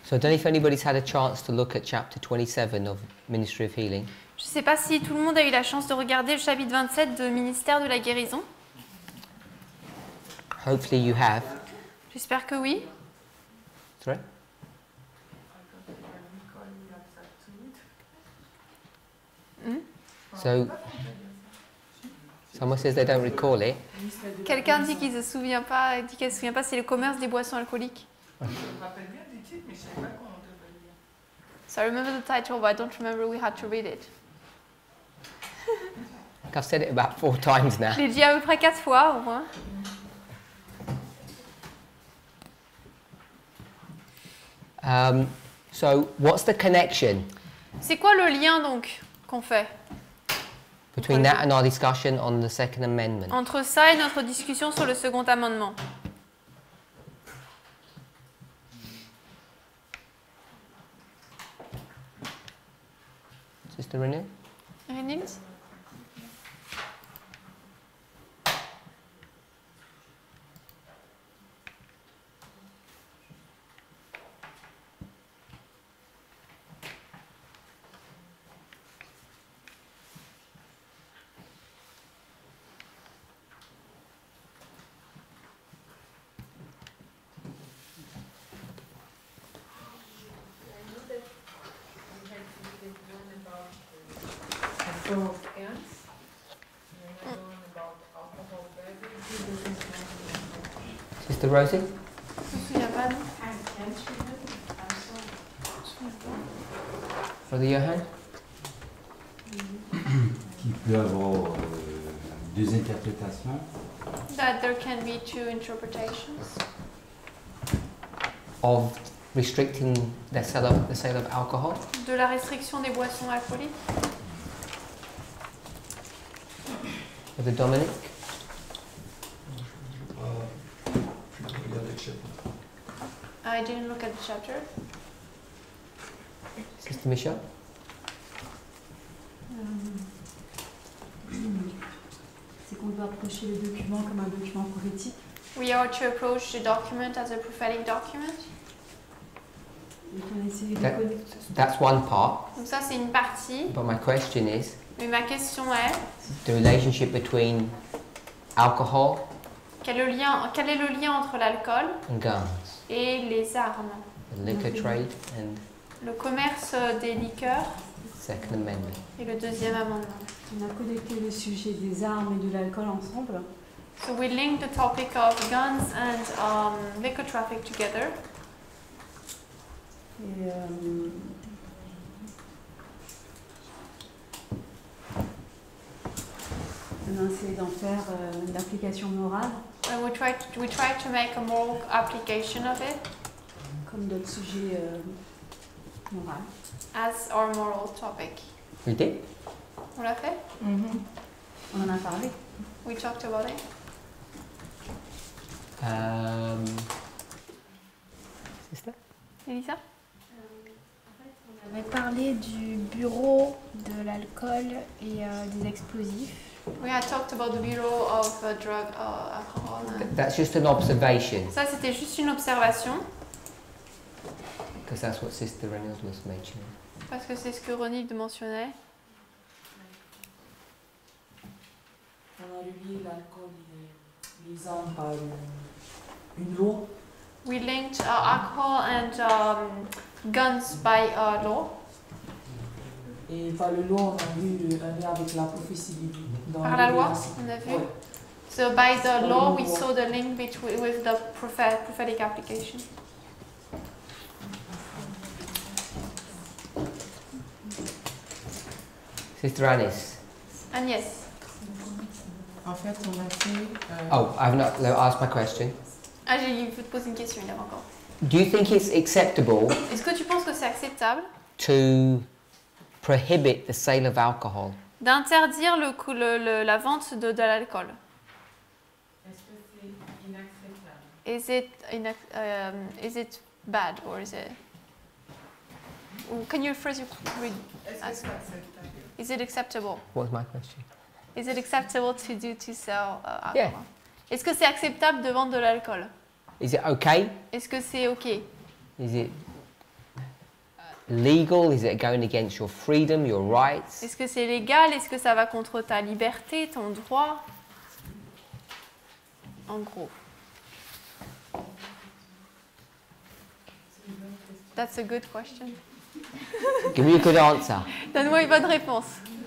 So I don't know if anybody's had a chance to look at chapter 27 of Ministry of Healing. Je ne sais pas si tout le monde a eu la chance de regarder le chapitre 27 de Ministère de la guérison. Hopefully you have. J'espère que oui. Sorry? So, someone says they don't recall it. Quelqu'un dit qu'il ne se souvient pas, dit qu'elle ne se souvient pas, c'est le commerce des boissons alcooliques. Je me rappelle bien du titre, mais je ne savais pas comment on devait le lire. So I remember the title, but I don't remember we had to read it. I've said it about 4 times now. Je l'ai dit à peu près 4 fois au moins. So, what's the connection C'est quoi le lien donc qu'on fait between that and our discussion on the Second Amendment? entre ça et notre discussion sur le second amendement? Sister Renee? Renils? Sister Rosie? Je me souviens pas, non? Brother Johan? Qui peut avoir deux interprétations. That there can be 2 interpretations. Of restricting the sale of alcohol? De la restriction des boissons alcooliques. Brother Dominic? I didn't look at the chapter. Sister Michelle? C'est qu'on doit approcher le document comme un document prophétique. We are to approach the document as a prophetic document. Et qu'on essaie de That- connecter. That's one part. Donc ça, c'est une partie. But my question is Mais ma question est, the relationship between alcohol quel est le lien entre l'alcool and guns, et les armes? the liquor trade and Le commerce des liqueurs Second Amendment. et le deuxième amendement. On a connecté le sujet des armes et de l'alcool ensemble. So we link the topic of guns and liquor traffic together. Et on a essayé d'en faire une application morale, And we try to make a moral application of it comme d'autres sujets moraux. as our moral topic. We did? On l'a fait? On en a parlé. We talked about it. Sister? Elisa? On avait parlé du bureau de l'alcool et des explosifs. We had talked about the Bureau of Drug Alcohol. That's just an observation, Ça, c'était juste une observation, because that's what Sister Reynolds was mentioning. parce que c'est ce que Ronilde mentionnait. On a relié l'alcool et les armes par une loi. We linked alcohol and guns by law. Et par le loi, on a vu un lien avec la prophétie biblique. Par la loi, on a vu. Ouais. So by the law, we saw the link between with the prophetic application. Sister Anis? Agnès, En fait, on a fait. Oh, I've not asked my question. il faut te poser une question, il y en a encore. Do you think it's acceptable Est-ce que tu penses que c'est acceptable to prohibit the sale of alcohol? d'interdire la vente de l'alcool? Est-ce que c'est inacceptable? Is it bad or is it? Can you phrase your read? Est-ce que c'est acceptable? Is it acceptable? What was my question? Is it acceptable to sell alcohol? Yeah. Est-ce que c'est acceptable de vendre de l'alcool? Is it okay? Est-ce que c'est ok? Is it legal? Is it going against your freedom, your rights? Est-ce que c'est légal? Est-ce que ça va contre ta liberté, ton droit? En gros. That's a good question. Give me a good answer. Donne-moi une bonne réponse.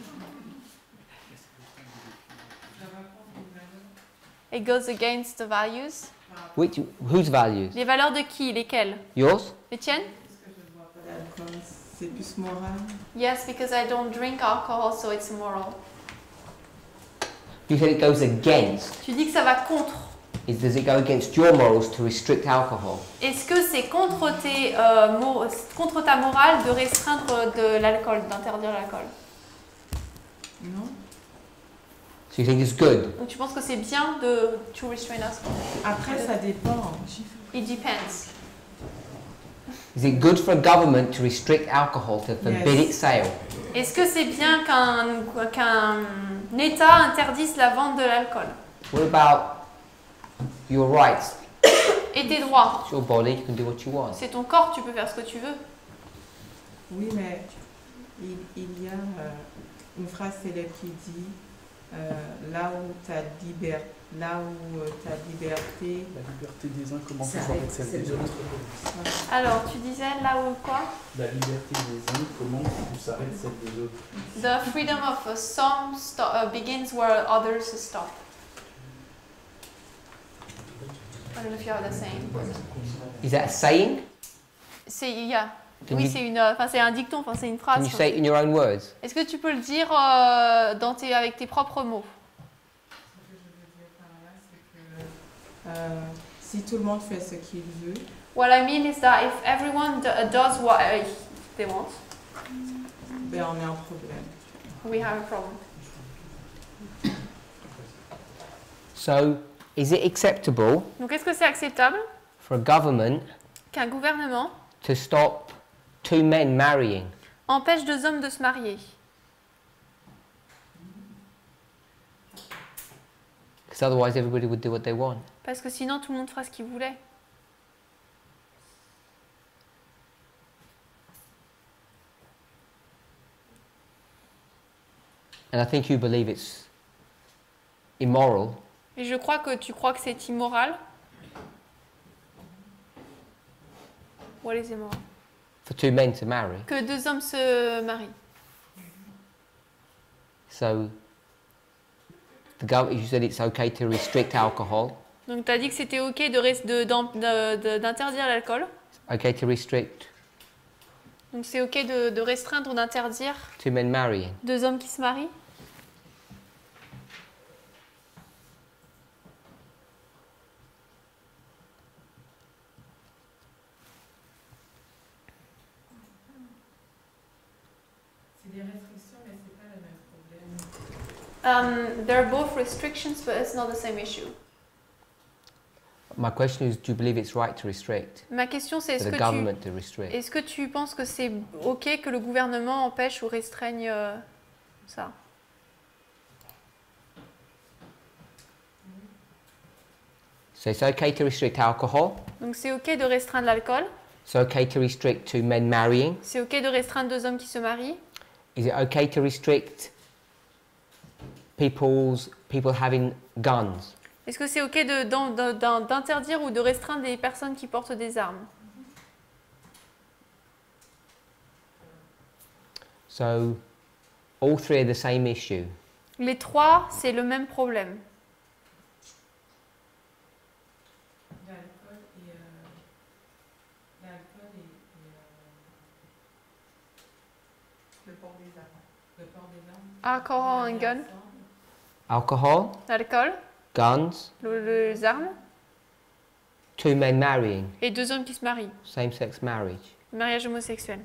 It goes against the values. Whose values? Les valeurs de qui? Lesquelles? Yours? Les tiennes? L'alcool, c'est plus moral. Yes, because I don't drink alcohol, so it's moral. You said it goes against. Tu dis que ça va contre. Does it go against your morals to restrict alcohol? Est-ce que c'est contre contre ta morale de restreindre de l'alcool, d'interdire l'alcool? Non. So you think it's good? Donc tu penses que c'est bien de to restrain us? Après, ça dépend. It depends. Is it good for a government to restrict alcohol, to forbid Yes. its sale? Est-ce que c'est bien qu'un État interdise la vente de l'alcool? What about your rights? Et tes droits? It's your body, you can do what you want. C'est ton corps, tu peux faire ce que tu veux. Oui, mais il y a une phrase célèbre qui dit là où ta liberté, La liberté des uns commence toujours avec celle des autres. Alors, tu disais là où quoi? La liberté des uns commence où s'arrête celle des autres. The freedom of some begins where others stop. I don't know if you have the same. Is that a saying? C'est yeah. Can Oui, you- c'est un dicton, enfin c'est une phrase. Can you say it in your own words? Est-ce que tu peux le dire avec tes propres mots? Ce que je veux dire par là, c'est que si tout le monde fait ce qu'il veut, What I mean is that if everyone does what they want, ben on a un problème. we have a problem. So, is it acceptable Donc est-ce que c'est acceptable for a government qu'un gouvernement to stop two men marrying? empêche deux hommes de se marier? Because otherwise everybody would do what they want. Parce que sinon tout le monde fera ce qu'il voulait. And I think you believe it's immoral Et je crois que tu crois que c'est immoral. What is immoral? for two men to marry. Que deux hommes se marient. So, you said it's okay to restrict alcohol, Donc tu as dit que c'était ok d'interdire l'alcool. okay to restrict Donc c'est ok de restreindre ou d'interdire two men marrying. deux hommes qui se marient. C'est des restrictions, mais c'est pas le même problème. They're both restrictions, but it's not the same issue. My question is, do you believe it's right to restrict? Ma question c'est For the government to restrict? est-ce que tu penses que c'est ok que le gouvernement empêche ou restreigne ça? So it's okay to restrict alcohol. Donc c'est ok de restreindre l'alcool. It's okay to restrict two men marrying. C'est ok de restreindre deux hommes qui se marient. Is it okay to restrict people having guns? Est-ce que c'est ok d'interdire ou de restreindre les personnes qui portent des armes? So all three are the same issue. Les trois, c'est le même problème. L'alcool et le port des armes. Le port des armes. Alcohol and gun. Alcohol, L'alcool, guns, les armes two men marrying, et deux hommes qui se marient. same-sex marriage. Mariage homosexuel.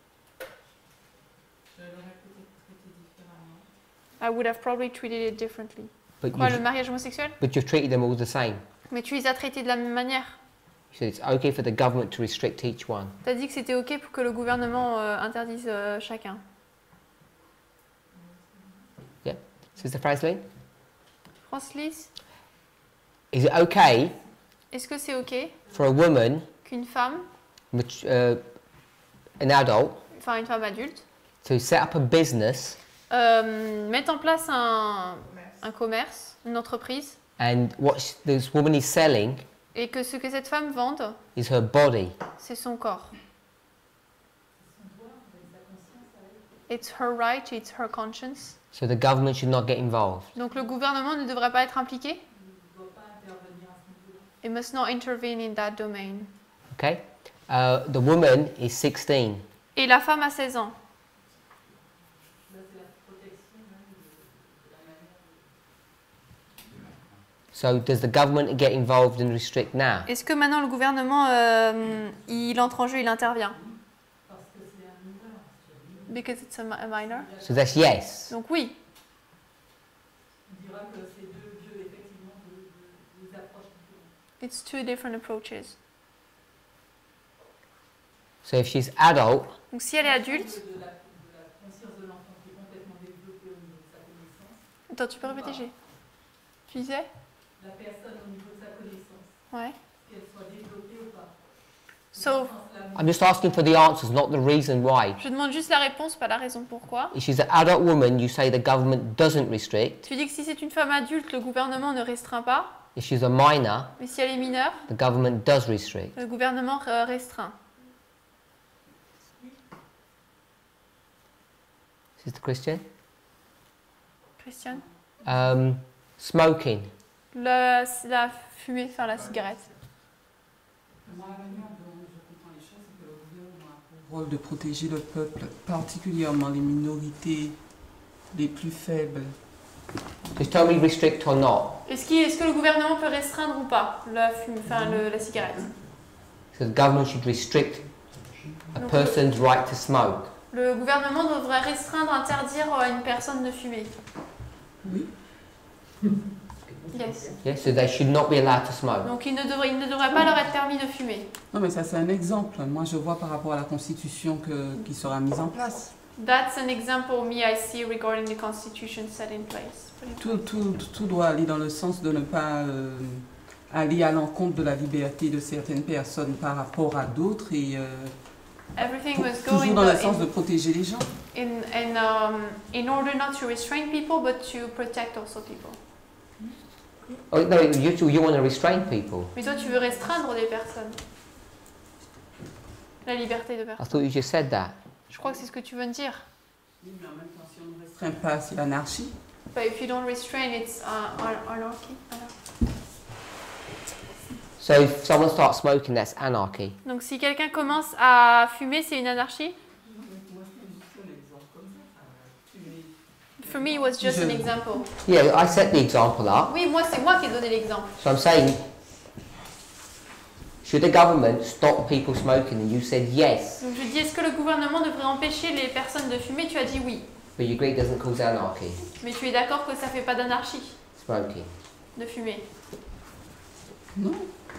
Je l'aurais peut-être traité différemment. I would have probably treated it differently. But Quoi, le you've, mariage homosexuel? but you've treated them all the same. Mais tu les as traités de la même manière. You said it's okay for the government to restrict each one. Tu as dit que c'était ok pour que le gouvernement interdise chacun. Sister Frasley, France-Lise, is it okay est-ce que c'est ok for a woman qu'une femme an adult enfin une femme adulte, to set up a business mette en place un commerce, une entreprise, and what this woman is selling et que ce que cette femme vende, is her body. c'est son corps. It's her right, it's her conscience. So the government should not get involved. Donc le gouvernement ne devrait pas être impliqué. It must not intervene in that domain. Okay? The woman is 16. Et la femme a 16 ans. So does the government get involved and restrict now? Est-ce que maintenant le gouvernement, il entre en jeu, il intervient? Because it's a minor. So that's yes. Donc oui. It's two different approaches. So if she's adult, Donc si elle est adulte... Attends, tu peux répéter, G? Tu disais? La personne au niveau de sa connaissance, Ouais. qu'elle soit développée ou pas. So, I'm just asking for the answers, not the reason why. je demande juste la réponse, pas la raison pourquoi. If she's an adult woman, you say the government doesn't restrict. Tu dis que si c'est une femme adulte, le gouvernement ne restreint pas. If she's a minor, Mais si elle est mineure, the government does restrict. le gouvernement restreint. Sister Christian? Christiane? Smoking. La fumée, enfin la cigarette. Moi, la manière dont je comprends les choses, c'est que le gouvernement a pour rôle de protéger le peuple, particulièrement les minorités les plus faibles. Just tell me restrict or not. Est-ce que le gouvernement peut restreindre ou pas la fumée, enfin la cigarette? So the government should restrict a person's right to smoke. Le gouvernement devrait restreindre, interdire à une personne de fumer. Oui. Yes. Yes, so they should not be allowed to smoke. Donc il ne devrait pas leur être permis de fumer. Non, mais ça, c'est un exemple. Moi, je vois par rapport à la Constitution qui sera mise en place. That's an example me I see regarding the constitution set in place. Tout doit aller dans le sens de ne pas aller à l'encontre de la liberté de certaines personnes par rapport à d'autres et Everything must go toujours dans le sens de protéger les gens. in order not to restrain people, but to protect also people. Oh, no, you want to restrain people. Mais toi, tu veux restreindre des personnes. La liberté de I personnes. thought you just said that. Je crois que c'est ce que tu veux me dire. Oui, mais en même temps, si on ne restreint pas, c'est l'anarchie. But if you don't restrain, it's anarchy. So if someone starts smoking, that's anarchy. Donc si quelqu'un commence à fumer, c'est une anarchie? For me, it was just an example. Yeah, I set the example up. Oui, c'est moi qui ai donné l'exemple. So I'm saying, should the government stop people smoking? And you said yes. Donc je dis, est-ce que le gouvernement devrait empêcher les personnes de fumer? Tu as dit oui. But you agree it doesn't cause anarchy, Mais tu es d'accord que ça fait pas d'anarchie smoking. de fumer? Non.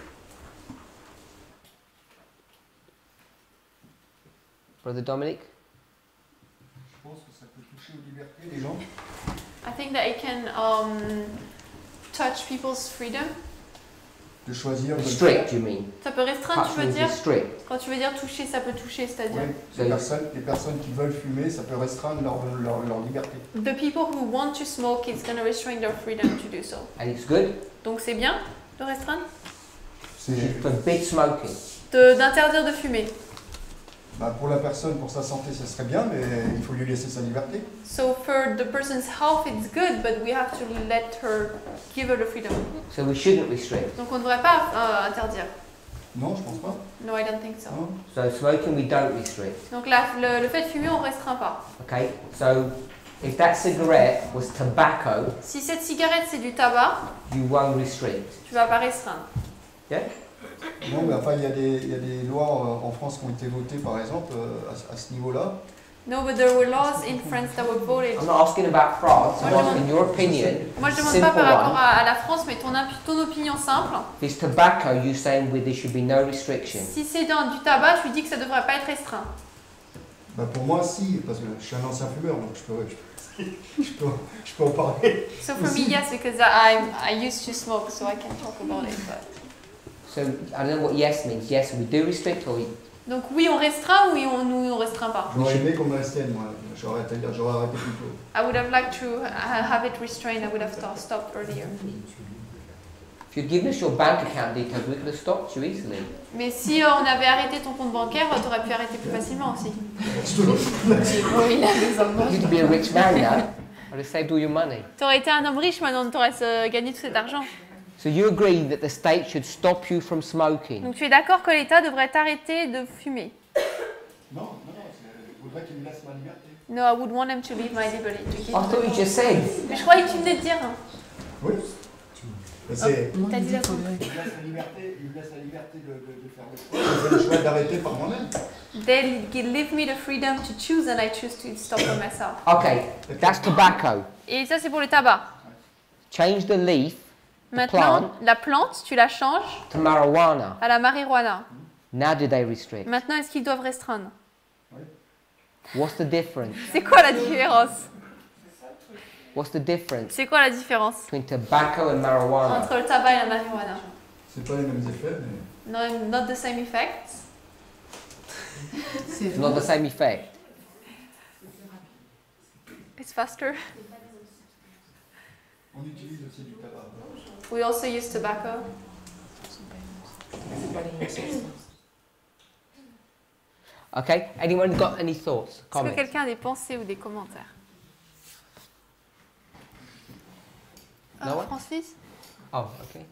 Brother Dominic? Je pense que ça peut toucher aux libertés des gens. I think that it can touch people's freedom. De choisir. Restrict, you mean? Ça peut restreindre, tu veux Touch means dire? restrict. Quand tu veux dire toucher, ça peut toucher, c'est-à-dire? Oui, les personnes qui veulent fumer, ça peut restreindre leur liberté. The people who want to smoke, it's going to restrain their freedom to do so. And it's good? Donc c'est bien de restreindre? C'est Forbid smoking. D'interdire de fumer. pour la personne, pour sa santé, ça serait bien, mais il faut lui laisser sa liberté. So for the person's health, it's good, but we have to let her, give her the freedom. So we shouldn't restrict. Donc on ne devrait pas interdire. Non, je pense pas. No, I don't think so. Non. So smoking we don't restrict. Donc le fait de fumer, on ne restreint pas. Okay, so if that cigarette was tobacco, Si cette cigarette c'est du tabac, you won't restrict. tu vas pas restreindre. Yeah? Non, mais enfin, il y a des lois en France qui ont été votées, par exemple, à ce niveau-là. No, but there were laws in France that were voted. I'm not asking about France, I'm Moi, je asking your opinion. Moi je demande Simple pas par rapport one. à la France, mais ton opinion simple. If it's tobacco, you're saying there should be no restriction. Si c'est dans du tabac, je lui dis que ça devrait pas être restreint. Pour moi, si, parce que je suis un ancien fumeur, donc je peux en parler. So for me, yes, because I used to smoke, so I can talk about it. But So I don't know what yes means. Yes, we do restrict, or Donc oui, on restreint ou on restreint pas. J'aurais aimé qu'on me restienne, moi. J'aurais arrêté plus tôt. I would have liked to have it restrained. I would have stopped earlier. If you'd given us your bank account details, we could have stopped you easily. Mais si on avait arrêté ton compte bancaire, t'aurais pu arrêter plus facilement aussi. Oui, il a des You'd be a rich man now. I'd have saved all your money. T'aurais été un homme riche maintenant, t'aurais gagné tout cet argent. So you agree that the state should stop you from smoking? Donc tu es d'accord que l'État devrait t'arrêter de fumer? Non, je voudrais qu'il me laisse ma liberté. No, I would want him to leave my liberty. I thought you just said. Mais je croyais que tu venais de dire. Oui. C'est... T'as dit la Il me laisse la liberté de faire le choix d'arrêter par moi-même. They leave me the freedom to choose and I choose to stop for myself. Okay, that's tobacco. Et ça c'est pour le tabac. Change the leaf, Maintenant, la plante, tu la changes to marijuana. à la marijuana. Now do they restrict? Maintenant, est-ce qu'ils doivent restreindre? What's the difference? C'est quoi la différence? What's the difference C'est quoi la différence between tobacco and marijuana? entre le tabac et la marijuana? C'est pas les mêmes effets, mais... No, not the same effects. It's not the same effect. It's faster. On utilise aussi du tabac. We also use tobacco. Okay, anyone got any thoughts, Est-ce que comments? quelqu'un a des pensées ou des commentaires? No one? Francis? Oh, okay.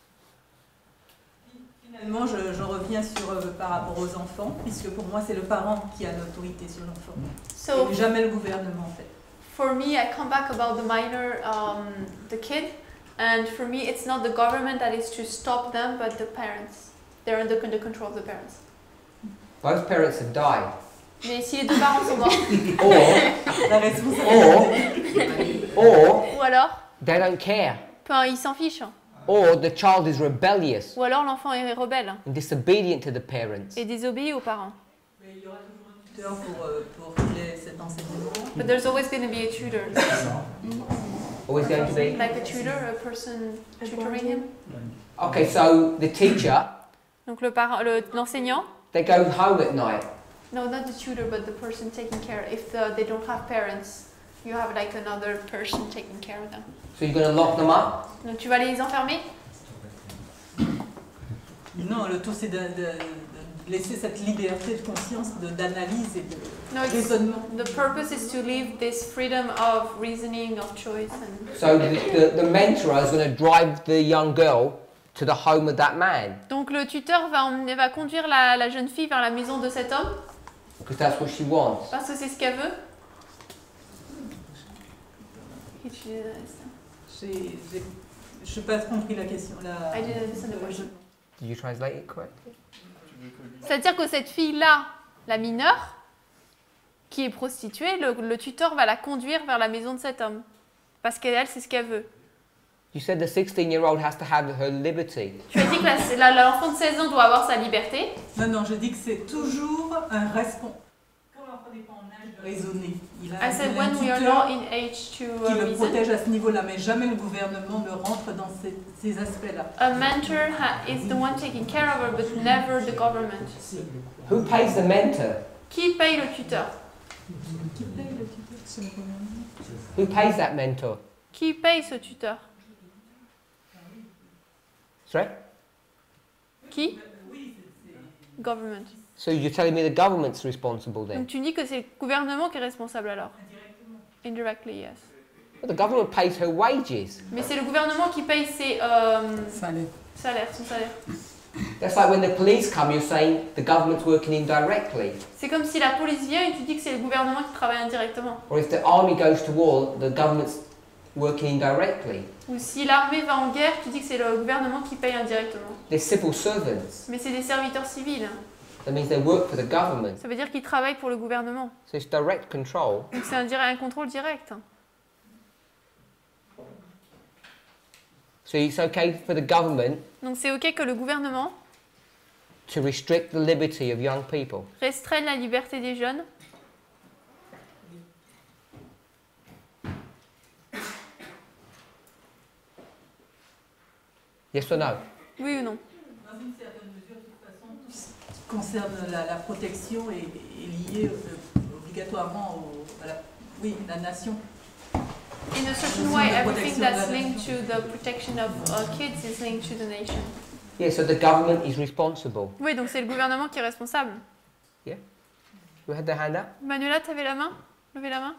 Finalement, je reviens sur par rapport aux enfants, puisque pour moi, c'est le parent qui a l'autorité sur l'enfant. So, Et jamais le gouvernement, en fait. for me, I come back about the minor, the kid, and for me, it's not the government that is to stop them, but the parents. They're under the control of the parents. Both parents have died. Mais si les deux parents sont morts, Or, La responsabilité. ou alors, they don't care. ils s'en fichent. Or the child is rebellious Ou alors l'enfant est rebelle and disobedient to the parents. et désobéit aux parents. Mais il y aura toujours un tuteur pour cet enseignement. But there's always going to be a tutor. Always going to be. Like a tutor, a person tutoring him. Okay, so the teacher, Donc l'enseignant, they go home at night. no, not the tutor, but the person taking care. If they don't have parents, you have like another person taking care of them. So you're going to lock them up? Donc tu vas les enfermer? Non, le tout, c'est de laisser cette liberté de conscience, d'analyse et de No, raisonnement. the purpose is to leave this freedom of reasoning, of choice. And So the mentor is going to drive the young girl to the home of that man. donc le tuteur va conduire la jeune fille vers la maison de cet homme Because that's what she wants. parce que c'est ce qu'elle veut. Je n'ai pas compris la question. I didn't understand the question. Did you translate it correctly? C'est-à-dire que cette fille-là, la mineure, qui est prostituée, le tuteur va la conduire vers la maison de cet homme. Parce qu'elle, c'est ce qu'elle veut. You said the 16-year-old has to have her liberty. Tu as dit que l'enfant de 16 ans doit avoir sa liberté. Non, je dis que c'est toujours un responsable. Quand l'enfant n'est pas en âge de raisonner, il a I said un when we are tuteur not in age to qui le reason. protège à ce niveau-là, mais jamais le gouvernement ne rentre dans ces aspects-là. A mentor is the one taking care of her, but never the government. Who pays the mentor? Qui paye le tuteur? Qui paye le tuteur? C'est le gouvernement. Who pays that mentor? Qui paye ce tuteur? Sorry? Qui? Government. So you're telling me the government's responsible then? Donc tu dis que c'est le gouvernement qui est responsable alors? Indirectly, yes. Well, the government pays her wages. Mais c'est le gouvernement qui paye ses son salaire. That's like when the police come, you're saying the government's working indirectly. C'est comme si la police vient et tu dis que c'est le gouvernement qui travaille indirectement. Or if the army goes to war, the government's working indirectly. Ou si l'armée va en guerre, tu dis que c'est le gouvernement qui paye indirectement. They're civil servants. Mais c'est des serviteurs civils. That means they work for the government. Ça veut dire qu'ils travaillent pour le gouvernement. So it's direct control. Donc c'est un contrôle direct. So it's okay for the government Donc c'est ok que le gouvernement to restrict the liberty of young people. restreigne la liberté des jeunes. Yes or no? Oui ou non? Dans une certaine mesure, de toute façon, concerne la protection est liée obligatoirement à la nation. In a certain way, everything that's linked to the protection of kids is linked to the nation. Yeah, so the government is responsible. Oui, donc c'est le gouvernement qui est responsable. Yeah? You had the hand up? Manuela, tu avais la main? Levez la main.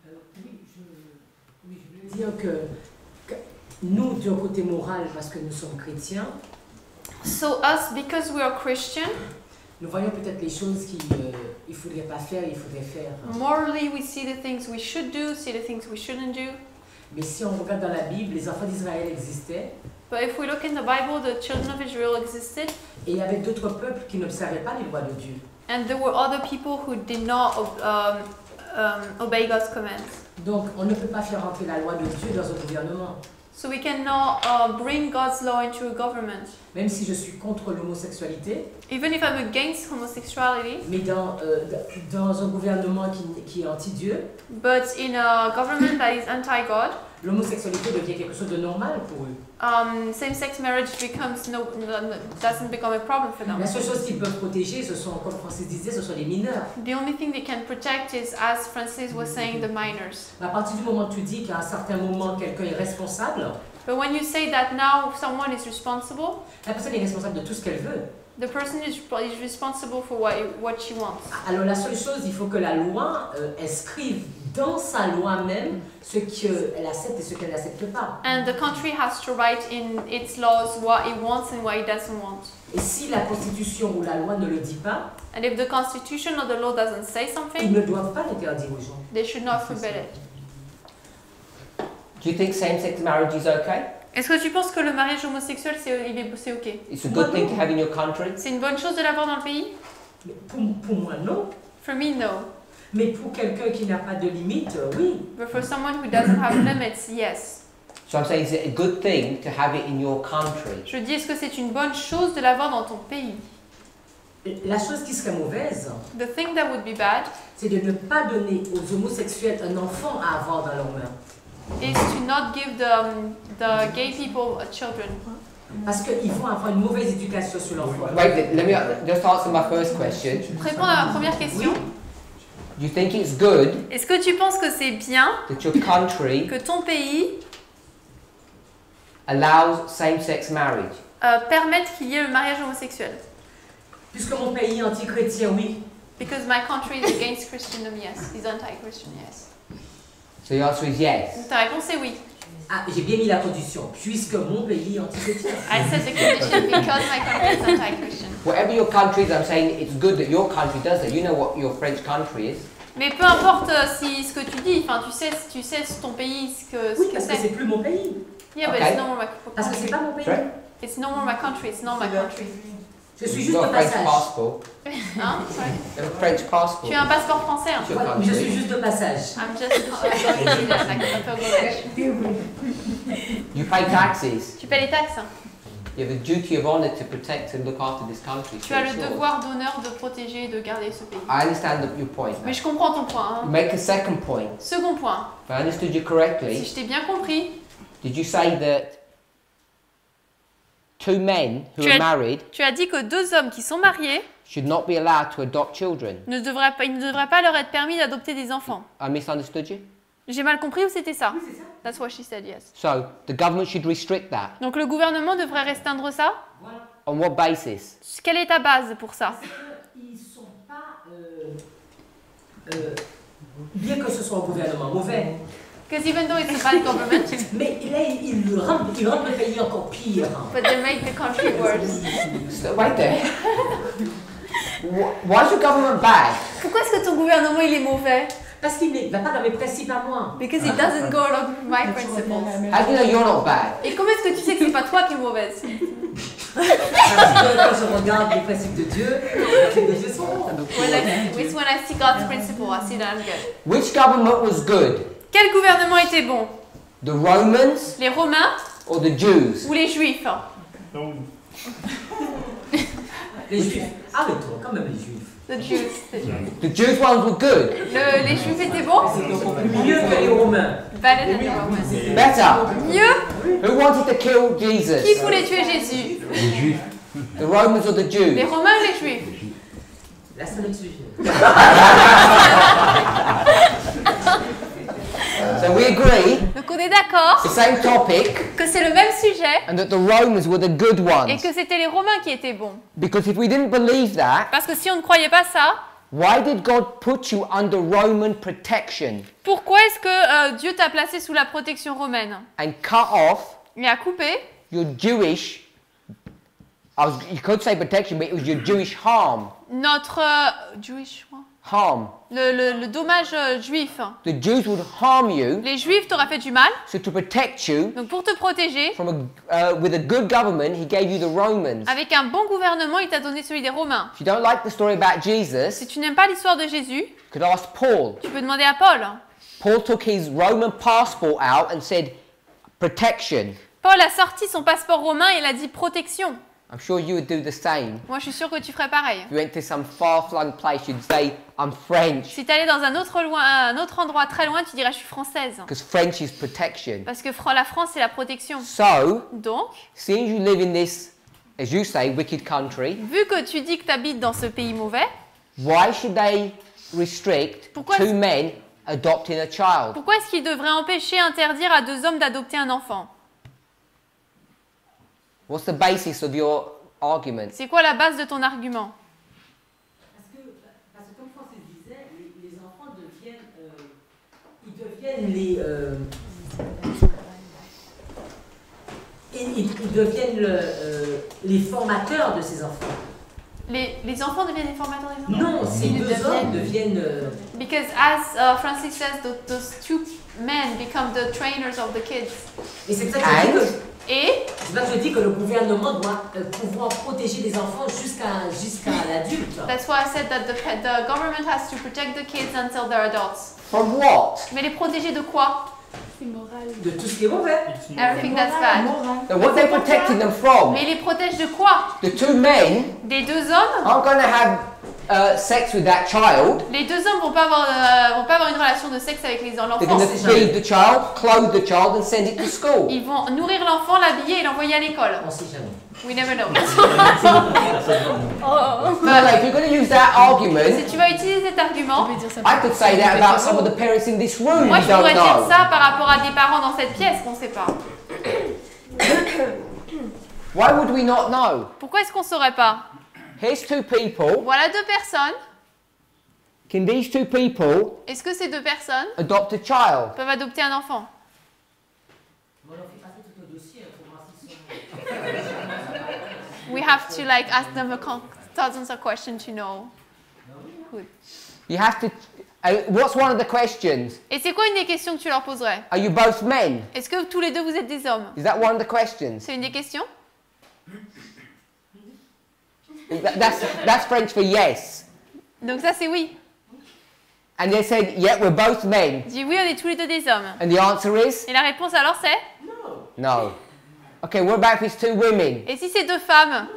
Oui, je voulais dire que nous, d'un côté moral, parce que nous sommes chrétiens, So us, because we are Christian, nous voyons peut-être les choses qu'il ne faudrait pas faire, il faudrait faire. morally we see the things we should do, see the things we shouldn't do. Mais si on regarde dans la Bible, les enfants d'Israël existaient, But if we look in the Bible, the children of Israel existed, et il y avait d'autres peuples qui n'observaient pas les lois de Dieu. and there were other people who did not obey God's commands. Donc, on ne peut pas faire entrer la loi de Dieu dans un gouvernement. So we cannot bring God's law into a government. Même si je suis contre l'homosexualité, Even if I'm against homosexuality, mais dans un gouvernement qui est anti-Dieu, but in a government that is anti-God, l'homosexualité devient quelque chose de normal pour eux. Same-sex marriage doesn't become a problem for them. La seule chose qu'ils peuvent protéger, ce sont, comme Francis disait, ce sont les mineurs. The only thing they can protect is, as Francis was saying, the minors. À partir du moment où tu dis qu'à un certain moment, quelqu'un est responsable, But when you say that now someone is responsible, la personne est responsable de tout ce qu'elle veut. the person is responsible for what she wants. Alors la seule chose, il faut que la loi inscrive dans sa loi même ce qu'elle accepte et ce qu'elle n'accepte pas. And the country has to write in its laws what it wants and what it doesn't want. Et si la Constitution ou la loi ne le dit pas, And if the constitution or the law doesn't say ils something, ne doivent pas l'interdire aux gens. they should not forbid it. Do you think same-sex marriage is okay? Est-ce que tu penses que le mariage homosexuel c'est ok? It's a good thing to have in your country? C'est une bonne chose de l'avoir dans le pays? Mais pour moi, non. For me, no. Mais pour quelqu'un qui n'a pas de limite, oui. But for someone who doesn't have limits, yes. So I'm saying, is it a good thing to have it in your country? Je dis, est-ce que c'est une bonne chose de l'avoir dans ton pays? La chose qui serait mauvaise, The thing that would be bad c'est de ne pas donner aux homosexuels un enfant à avoir dans leurs mains. is to not give the gay people children. Parce qu'ils vont avoir une mauvaise éducation sur l'enfant. Wait, let me just answer my first question. Répondre à ma première question. Do you think it's good Est-ce que tu penses que c'est bien that your country que ton pays allows same-sex marriage? permette qu'il y ait le mariage homosexuel? Puisque mon pays est anti-chrétien, oui. Because my country is against Christendom, yes. Is anti-Christian, yes. So the answer is yes. Ta réponse est oui. Ah, j'ai bien mis la condition. Puisque mon pays est anti-chrétien. I said the condition because my country is anti-Christian. Whatever your country is, I'm saying it's good that your country does it. You know what your French country is. Mais peu importe si ce que tu dis, enfin tu sais ton pays ce que Oui, parce que c'est plus mon pays. Yeah, but Okay. it's no more my Parce que country. c'est pas mon pays. Sorry? It's no more my country. It's not my country. Je suis You've juste got de a French passage. passport. Hein? Sorry. You have a French passport. Tu as un passeport français. Hein? It's your Ouais, mais je suis country. juste de passage. I'm just going like a pilgrimage. You pay taxes. Tu paies les taxes. Hein? You have a duty of honor to protect and look after this country. Tu as le So it's yours. devoir d'honneur de protéger et de garder ce pays. I understand your point. Mais je comprends ton point. Hein? Make a second point. Second point. If I understood you Si correctly, je t'ai bien compris, did you say that two men who Tu are as- married tu as dit que deux hommes qui sont mariés should not be allowed to adopt children? il ne devrait pas leur être permis d'adopter des enfants. I misunderstood you? J'ai mal compris ou c'était ça? That's what she said, yes. So the government should restrict that. Donc le gouvernement devrait restreindre ça? On what basis? Quelle est ta base pour ça? Ils ne sont pas, bien que ce soit un gouvernement mauvais, Because even though it's a bad government, mais là, ils rendent le pays encore pire. but they make the country worse. So, wait there. Why is your government bad? Pourquoi est-ce que ton gouvernement il est mauvais? Parce qu'il ne va pas dans mes principes à moi. Because it doesn't go along with my principles. How do you know you're not bad? Et comment est-ce que tu sais que c'est pas toi qui es mauvaise? Parce que quand je regarde les principes de Dieu, les principes de Dieu sont bons. It's when I see God's principle, I see that I'm good. Which government was good? Quel gouvernement était bon? The Romans Les Romains or the Jews? ou les Juifs? Les Juifs. Arrête-toi, quand même les Juifs. The Jews. The Jews. The Jews ones were good. Les Juifs étaient bons? C'est beaucoup mieux que les Romains. Better than the Romans. Better. Mieux? Who wanted to kill Jesus? Qui voulait tuer Jésus? Les Juifs. The Romans or the Les Jews? Romains ou les Juifs? Là, c'est notre sujet. So we agree, Donc on est d'accord the same topic, que c'est le même sujet and that the Romans were the good et ones. que c'était les Romains qui étaient bons. Because if we didn't believe that, Parce que si on ne croyait pas ça, why did God put you under Roman protection pourquoi est-ce que Dieu t'a placé sous la protection romaine and cut off et a coupé your Jewish, you could say protection, but it was your Jewish harm. notre Jewish, Harm. le dommage juif? The Jews would harm you, Les Juifs t'auraient fait du mal, so to protect you donc pour te protéger, with a good government, he gave you the Romans. avec un bon gouvernement, il t'a donné celui des Romains. If you don't like the story about Si Jesus, tu n'aimes pas l'histoire de Jésus, you could ask Paul. tu peux demander à Paul. Paul took his Roman passport out and said, protection. Paul a sorti son passeport romain et il a dit protection. I'm sure you would do the same. Moi, je suis sûre que tu ferais pareil. If you went to some far-flung place, you'd say, I'm French, Si tu allais dans un autre endroit très loin, tu dirais je suis française. because French is protection. Parce que la France, c'est la protection. So, Donc, seeing you live in this, as you say, wicked country, vu que tu dis que tu habites dans ce pays mauvais, why should they restrict Pourquoi two est-ce- men adopting a child? pourquoi est-ce qu'ils devraient empêcher, interdire à deux hommes d'adopter un enfant? What's the basis of your argument? C'est quoi la base de ton argument? Parce que comme Francis disait, les enfants deviennent, ils deviennent les formateurs de ces enfants. Les enfants deviennent les formateurs des enfants? Non, ces Ils deux hommes deviennent. Because as Francis says, those two men become the trainers of the kids. Et c'est pour ça que je dis que. Et C'est pour ça que je dis que le gouvernement doit pouvoir protéger les enfants jusqu'à l'adulte. that's why I said that the government has to protect the kids until they're adults. From what? Mais les protéger de quoi? C'est moral. De tout ce qui est mauvais. Everything that's bad. Then what they're protecting them from? Mais ils les protègent de quoi? The two men Des deux hommes? aren't going to have sex with that child. Les deux hommes vont pas avoir une relation de sexe avec They're l'enfant. going to feed the child, clothe the child, and send it to school. Ils vont nourrir l'enfant, l'habiller et l'envoyer à l'école. On sait jamais. We never know. But like, if you're going to use that argument, Si tu vas utiliser cet argument, I could say that about some of the parents in this room moi who je don't pourrais dire know. ça par rapport à des parents dans cette pièce qu'on sait pas. Why would we not know? Pourquoi est-ce qu'on saurait pas? Here's two people. Voilà deux personnes. Can these two people Est-ce que ces deux personnes adopt a child? peuvent adopter un enfant? On leur fait passer tout le dossier pour voir s'ils sont. We have to like ask them thousands of questions to know. You have to. What's one of the questions? Et c'est quoi une des questions que tu leur poserais? Are you both men? Est-ce que tous les deux vous êtes des hommes? Is that one of the questions? C'est une des questions? That's French for yes. Donc ça c'est oui. And they said, yeah, we're both men. Dis oui, on est tous les deux des hommes. And the answer is? Et la réponse alors c'est? No. Okay, what about if it's two women? Et si c'est deux femmes?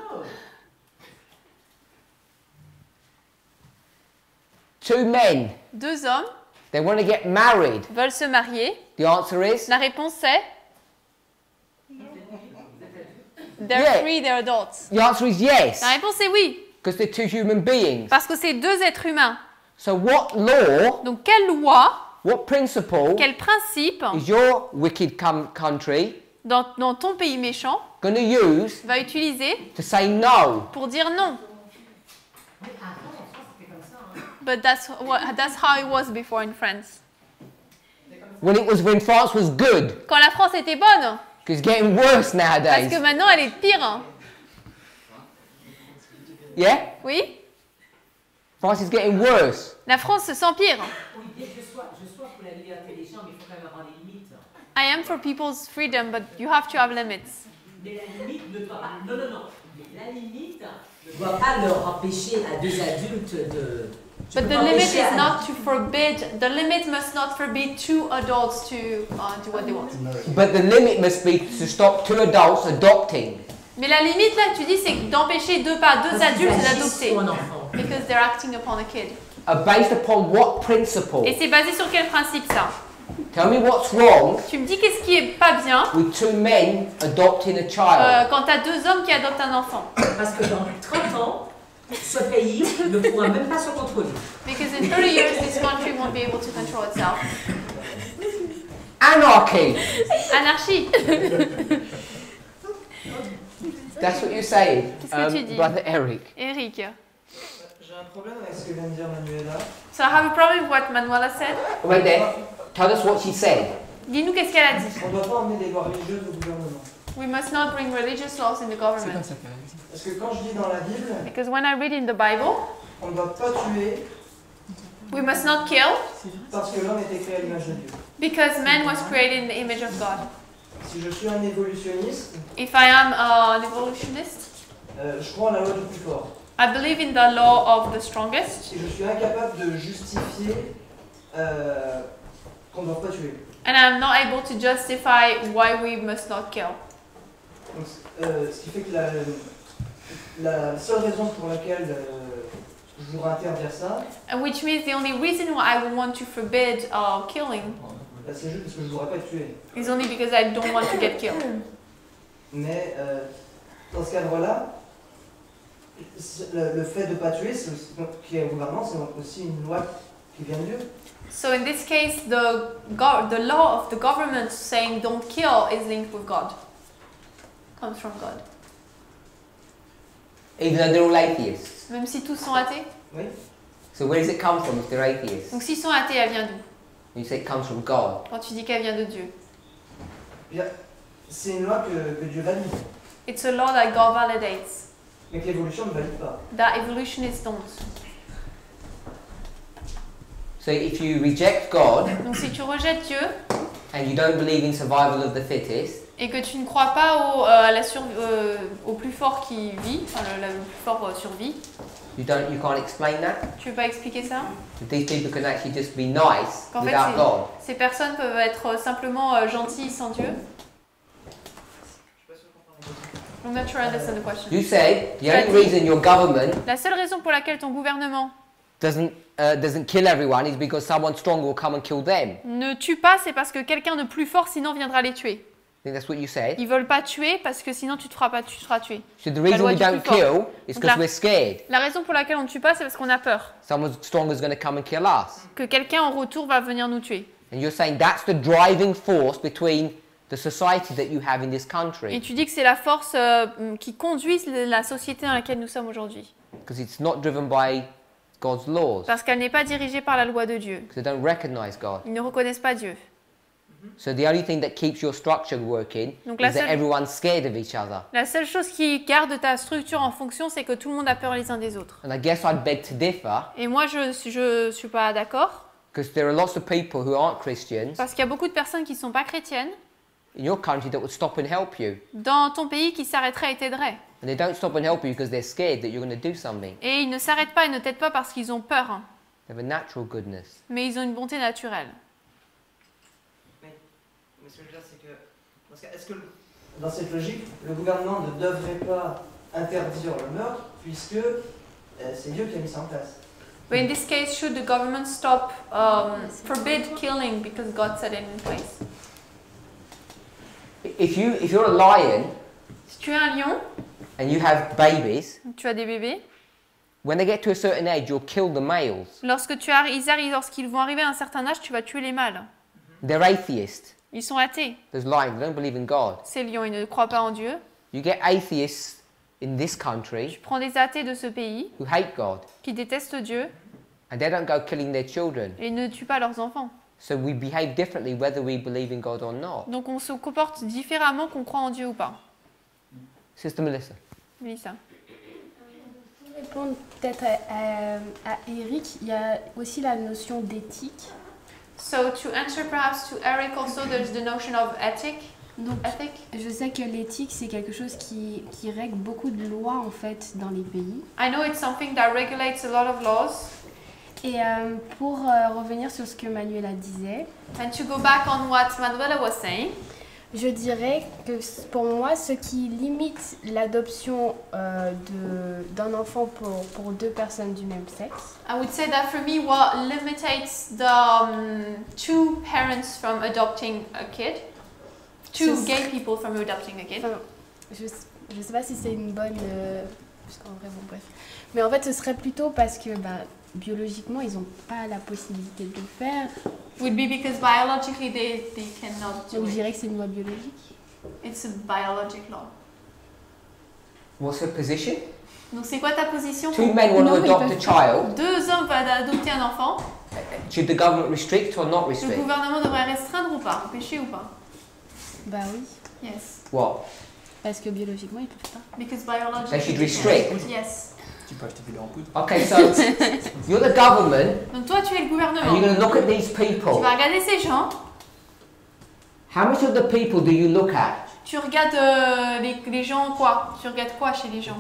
Two men. Deux hommes They want to get married. veulent se marier. The answer is? La réponse c'est? They're Yeah. free, they're adults. The answer is yes. La réponse est oui. Because they're two human beings. Parce que c'est deux êtres humains. So what law, Donc quelle loi, what principle quel principe is your wicked country dans ton pays méchant going to use va utiliser to say no? pour dire non? But that's how it was before in France. When France was good? Quand la France était bonne, Because it's getting worse parce nowadays. que maintenant elle est pire. Hein. Yeah? Oui? France is getting worse. La France s'empire. Je sois pour la liberté des gens, mais il faut quand même avoir des limites. I am for people's freedom, but you have to have limits. Mais la limite ne doit pas. Non. La limite ne doit pas leur empêcher à deux adultes de. But the limit is not to forbid. The limit must not forbid two adults to do what they want. But the limit must be to stop two adults adopting. Mais la limite là, tu dis, c'est d'empêcher deux adultes d'adopter. Un enfant. Because they're acting upon a kid. Based upon what principle? Et c'est basé sur quel principe ça? Tell me what's wrong Tu me dis qu'est-ce qui est pas bien with two men adopting a child. quand t'as deux hommes qui adoptent un enfant. Parce que dans 30 ans, ce pays ne pourra même pas se contrôler. Because in 30 years, this country won't be able to control itself. Anarchy! Anarchie. That's what you're saying, Qu'est-ce que tu dis? Brother Eric. Eric. J'ai un problème avec ce que vient de dire Manuela. So I have a problem with what Manuela said. Wait there. Tell us what she said. Dis-nous qu'est-ce qu'elle a dit. On ne doit pas emmener des lois religieuses au gouvernement. We must not bring religious laws in the government. Parce que quand je lis dans la Bible, Because when I read in the Bible, on ne doit pas tuer we must not kill parce que l'homme était créé à l'image de Dieu. because man was created in the image of God. Si je suis un évolutionniste, If I am an evolutionist, je crois en la loi du plus fort. I believe in the law of the strongest, Et je suis incapable de justifier qu'on ne doit pas tuer. and I'm not able to justify why we must not kill. Donc, ce qui fait que la seule raison pour laquelle je voudrais interdire ça, And which means the only reason why I would want to forbid killing c'est juste parce que je ne voudrais pas être tué. is only because I don't want to get killed. Mais dans ce cadre-là, le fait de ne pas tuer, qui est au gouvernement, c'est aussi une loi qui vient de Dieu. So in this case, the law of the government saying don't kill is linked with God. Comes from God. Even though they're all atheists. Même si tous sont athées. Oui. So where does it come from if they're atheists? Donc s'ils sont athées, elle vient d'où? You say it comes from God. Quand tu dis qu'elle vient de Dieu. Bien, c'est une loi que Dieu valide, It's a law that God validates, mais que l'évolution ne valide pas. that evolutionists don't. So if you reject God Donc si tu rejettes Dieu and you don't believe in survival of the fittest, et que tu ne crois pas au plus fort qui vit, enfin le plus fort survit, you can't explain that. tu peux pas expliquer ça? That these people can actually just be nice Qu'en fait, without God. ces personnes peuvent être simplement gentilles sans Dieu? I'm not sure I understand the question. You said the only reason your government La seule raison pour laquelle ton gouvernement doesn't kill everyone is because someone strong will come and kill them. ne tue pas, c'est parce que quelqu'un de plus fort sinon viendra les tuer. I think that's what you said. Ils veulent pas tuer parce que sinon tu seras tué. So the La reason loi we du don't plus fort. kill is Donc because we're scared. la raison pour laquelle on ne tue pas, c'est parce qu'on a peur Someone strong is going to come and kill us. que quelqu'un en retour va venir nous tuer. And you're saying that's the driving force between the society that you have in this Et country. tu dis que c'est la force qui conduit la société dans laquelle nous sommes aujourd'hui. Because it's not driven by God's laws. Parce qu'elle n'est pas dirigée par la loi de Dieu. Because they don't recognize God. Ils ne reconnaissent pas Dieu. So the only thing that keeps your structure working Donc la is that seule- everyone's scared of each other. La seule chose qui garde ta structure en fonction, c'est que tout le monde a peur les uns des autres. And I guess I'd beg to differ, Et moi, je suis pas d'accord, because there are lots of people who aren't Christians parce qu'il y a beaucoup de personnes qui ne sont pas chrétiennes in your country that would stop and help you. dans ton pays qui s'arrêteraient et t'aideraient. And they don't stop and help you because they're scared that you're going to do something. Et ils ne s'arrêtent pas et ne t'aident pas parce qu'ils ont peur, hein. They have a natural goodness. Mais ils ont une bonté naturelle. Mais ce que je veux dire, c'est que, parce que est-ce que dans cette logique, le gouvernement ne devrait pas interdire le meurtre, puisque c'est Dieu qui a mis ça en place? But in this case, should the government stop, forbid killing because God set it in place? If you're a lion Si tu es un lion, and you have babies, tu as des bébés, when they get to a certain age, you'll kill the males. lorsqu'ils vont arriver à un certain âge, tu vas tuer les mâles. They're atheists. Ils sont athées. Those lions, they don't believe in God. Ces lions, ils ne croient pas en Dieu. You get atheists in this country Prends des athées de ce pays who hate God, qui détestent Dieu and they don't go killing their children. et ne tuent pas leurs enfants. So we behave differently whether we believe in God or not. Donc on se comporte différemment qu'on croit en Dieu ou pas. Sister Melissa. Melissa. Pour répondre peut-être à Eric, il y a aussi la notion d'éthique. So to answer perhaps to Eric also, there's the notion of ethic. Donc, je sais que l'éthique, c'est quelque chose qui règle beaucoup de lois en fait dans les pays. I know it's something that regulates a lot of laws. Et pour revenir sur ce que Manuela disait, And to go back on what Manuela was saying, je dirais que pour moi, ce qui limite l'adoption d'un enfant pour deux personnes du même sexe, I would say that for me, what limits the two parents from adopting a kid, two gay people from adopting a kid. je sais pas si c'est une bonne puisqu'en vrai, bon, bref. Mais en fait, ce serait plutôt parce que biologiquement, ils n'ont pas la possibilité de le faire. Would be because biologically they cannot do Donc je it. dirais que c'est une loi biologique. It's a biologic law. What's her position? Donc c'est quoi ta position? Two men want to adopt a child. Deux hommes veulent adopter un enfant. Should the government restrict or not Le restrict? gouvernement devrait restreindre ou pas? Empêcher ou pas? Bah oui. Yes. What? Parce que biologiquement, ils peuvent pas. Because biologically They should they restrict. can't. Yes. Tu peux acheter des en poudre. Okay, so you're the government, Donc toi tu es le and gouvernement. you're going to look at these Tu people. vas regarder ces gens. How much of the people do you look at? Tu regardes les gens quoi? Tu regardes quoi chez les gens?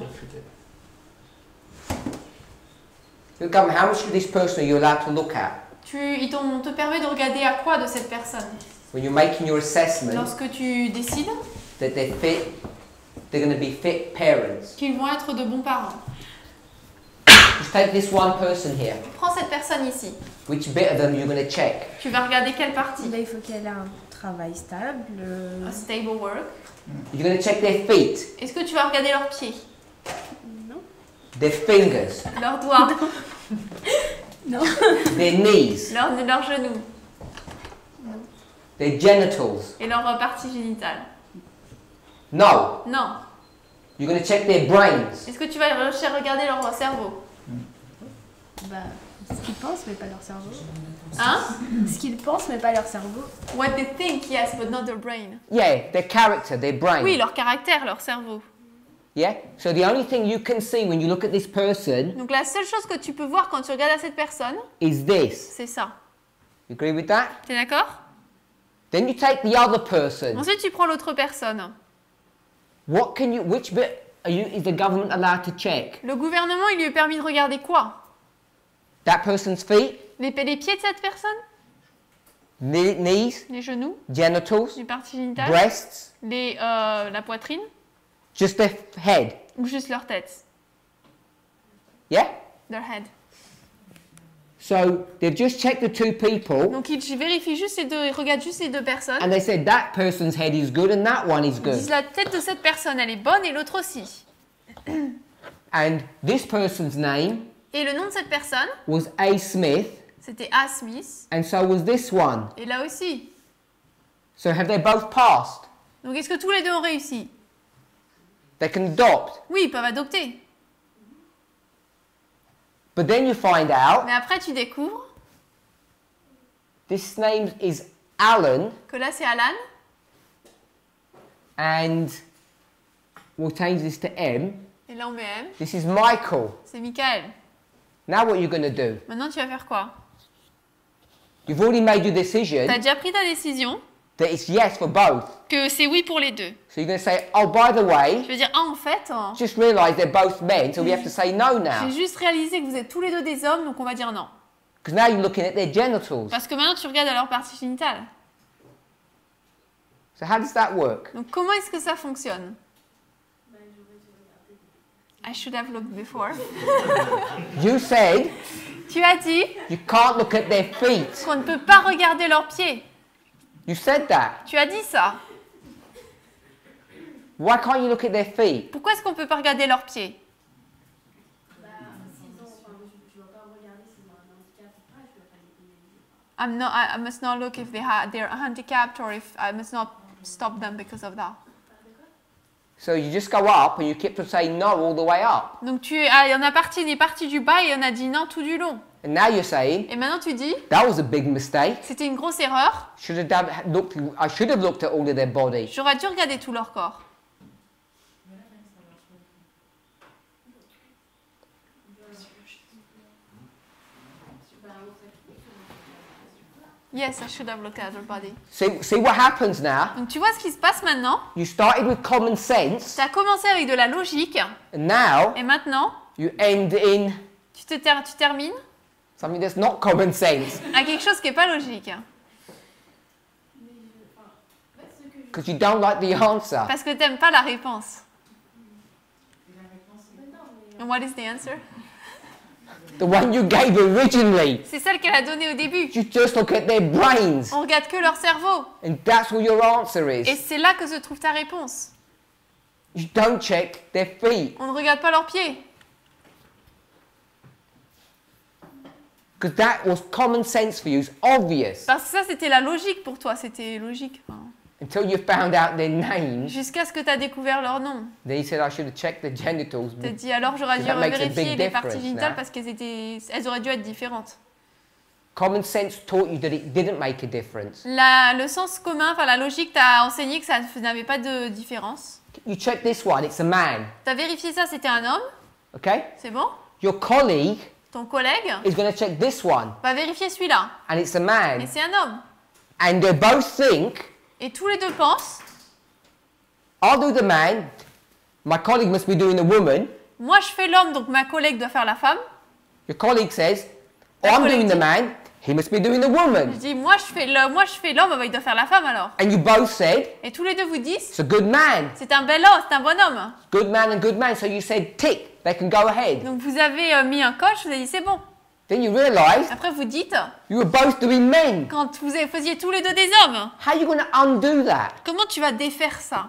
The government, how much of this person are you allowed to look at? On te permet de regarder à quoi de cette personne? When you're making your assessment Lorsque tu décides that they're going to be fit parents. qu'ils vont être de bons parents. Just take this one person here. Prends cette personne ici. Which bit of them you're going to check? Tu vas regarder quelle partie? Il faut qu'elle ait un travail stable. A stable work. You're going to check their feet, Est-ce que tu vas regarder leurs pieds? Non. their fingers, Leurs doigts? Non. their knees, Leurs genoux? their genitals? Et leurs parties génitales? No. Non. You're going to check their brains. Est-ce que tu vas regarder leur cerveau? Ce qu'ils pensent, mais pas leur cerveau. Hein? Ce qu'ils pensent, mais pas leur cerveau. What they think, yes, but not their brain. Yeah, their character, their brain. Oui, leur caractère, leur cerveau. Yeah? So the only thing you can see when you look at this person Donc la seule chose que tu peux voir quand tu regardes à cette personne, is this. c'est ça. You agree with that? T'es d'accord? Then you take the other person. Ensuite, tu prends l'autre personne. Which bit is the government allowed to check? Le gouvernement, il lui est permis de regarder quoi? That person's feet, Les pieds de cette personne? knees, Les genoux? genitals, Les parties génitales? breasts, La poitrine? just their head. Ou juste leur tête? Yeah? Their head. So they've just checked the two people Donc ils vérifient juste ils regardent juste les deux personnes. and they said that person's head is good and that one is Ils good. disent la tête de cette personne, elle est bonne et l'autre aussi. And this person's name Et le nom de cette personne, was A. Smith c'était A. Smith. and so was this one. Et là aussi. So have they both passed? Donc est-ce que tous les deux ont réussi? They can adopt. Oui, ils peuvent adopter. But then you find out Mais après tu découvres this name is Alan que là c'est Alan. and we'll change this to M. Et là on met M. This is Michael. C'est Michael. Now what are you going to do? Maintenant tu vas faire quoi? You've already made your decision Tu as déjà pris ta décision that it's yes for both. que c'est oui pour les deux. So you're going to say, oh, by the way, Je veux dire, en fait, just realise they're both men, so we have to say no now. j'ai juste réalisé que vous êtes tous les deux des hommes, donc on va dire non. Because now you're looking at their genitals. Parce que maintenant tu regardes à leur partie génitale. So how does that work? Donc comment est-ce que ça fonctionne? I should have looked before. You said Tu as dit you can't look at their feet. qu'on ne peut pas regarder leurs pieds. You said that. Tu as dit ça. Why can't you look at their feet? Pourquoi est-ce qu'on ne peut pas regarder leurs pieds? I must not look if they're handicapped or if I must not stop them because of that. So you just go up and you keep on saying no all the way up. Donc il y en a partie du bas et on a dit non tout du long. And now you're saying Et maintenant tu dis that was a big mistake. c'était une grosse erreur. I should have looked at all of their body. J'aurais dû regarder tout leur corps. Yes, I should have looked at her body. See what happens now? Donc tu vois ce qui se passe maintenant? You started with common sense, Tu as commencé avec de la logique and now et maintenant you end in tu termines something that's not common sense. à quelque chose qui n'est pas logique. Because you don't like the answer. Parce que tu n'aimes pas la réponse. And what is the answer? The one you gave originally. C'est celle qu'elle a donnée au début. You just look at their brains. On regarde que leur cerveau. And that's what your answer Et is. c'est là que se trouve ta réponse. You don't check their feet. On ne regarde pas leurs pieds. Because that was common sense for you. It's obvious. Parce que ça, c'était la logique pour toi. C'était logique. Enfin, Until you found out their names. jusqu'à ce que tu as découvert leur nom. Then he said I should have checked the genitals. Tu t'es dit, alors j'aurais dû That makes a vérifier big les parties difference génitales now. parce elles auraient dû être différentes. Common sense taught you that it didn't make a difference. Le sens commun, enfin la logique t'a enseigné que ça n'avait pas de différence. You check this one, it's a man. Tu as vérifié ça, c'était un homme. Okay? C'est bon? Your colleague Ton collègue is going to check this one, va vérifier celui-là. and it's a Et man. c'est un homme. And they both think, Et tous les deux pensent, I'll do the man, my colleague must be doing the woman. moi je fais l'homme, donc ma collègue doit faire la femme. Your colleague says, oh, Ta I'm collègue doing the dit- man, he must be doing the Je woman. dis, moi je fais l'homme, bah, il doit faire la femme alors. And you both said, Et tous les deux vous disent, it's a good man. c'est un bel homme, c'est un bon homme. Good man and good man. So you said, tick, they can go ahead. Donc vous avez mis un coche, vous avez dit c'est bon. Then you realised Après vous dites, you were both doing men. quand vous faisiez tous les deux des hommes, How are you going to undo that? comment tu vas défaire ça?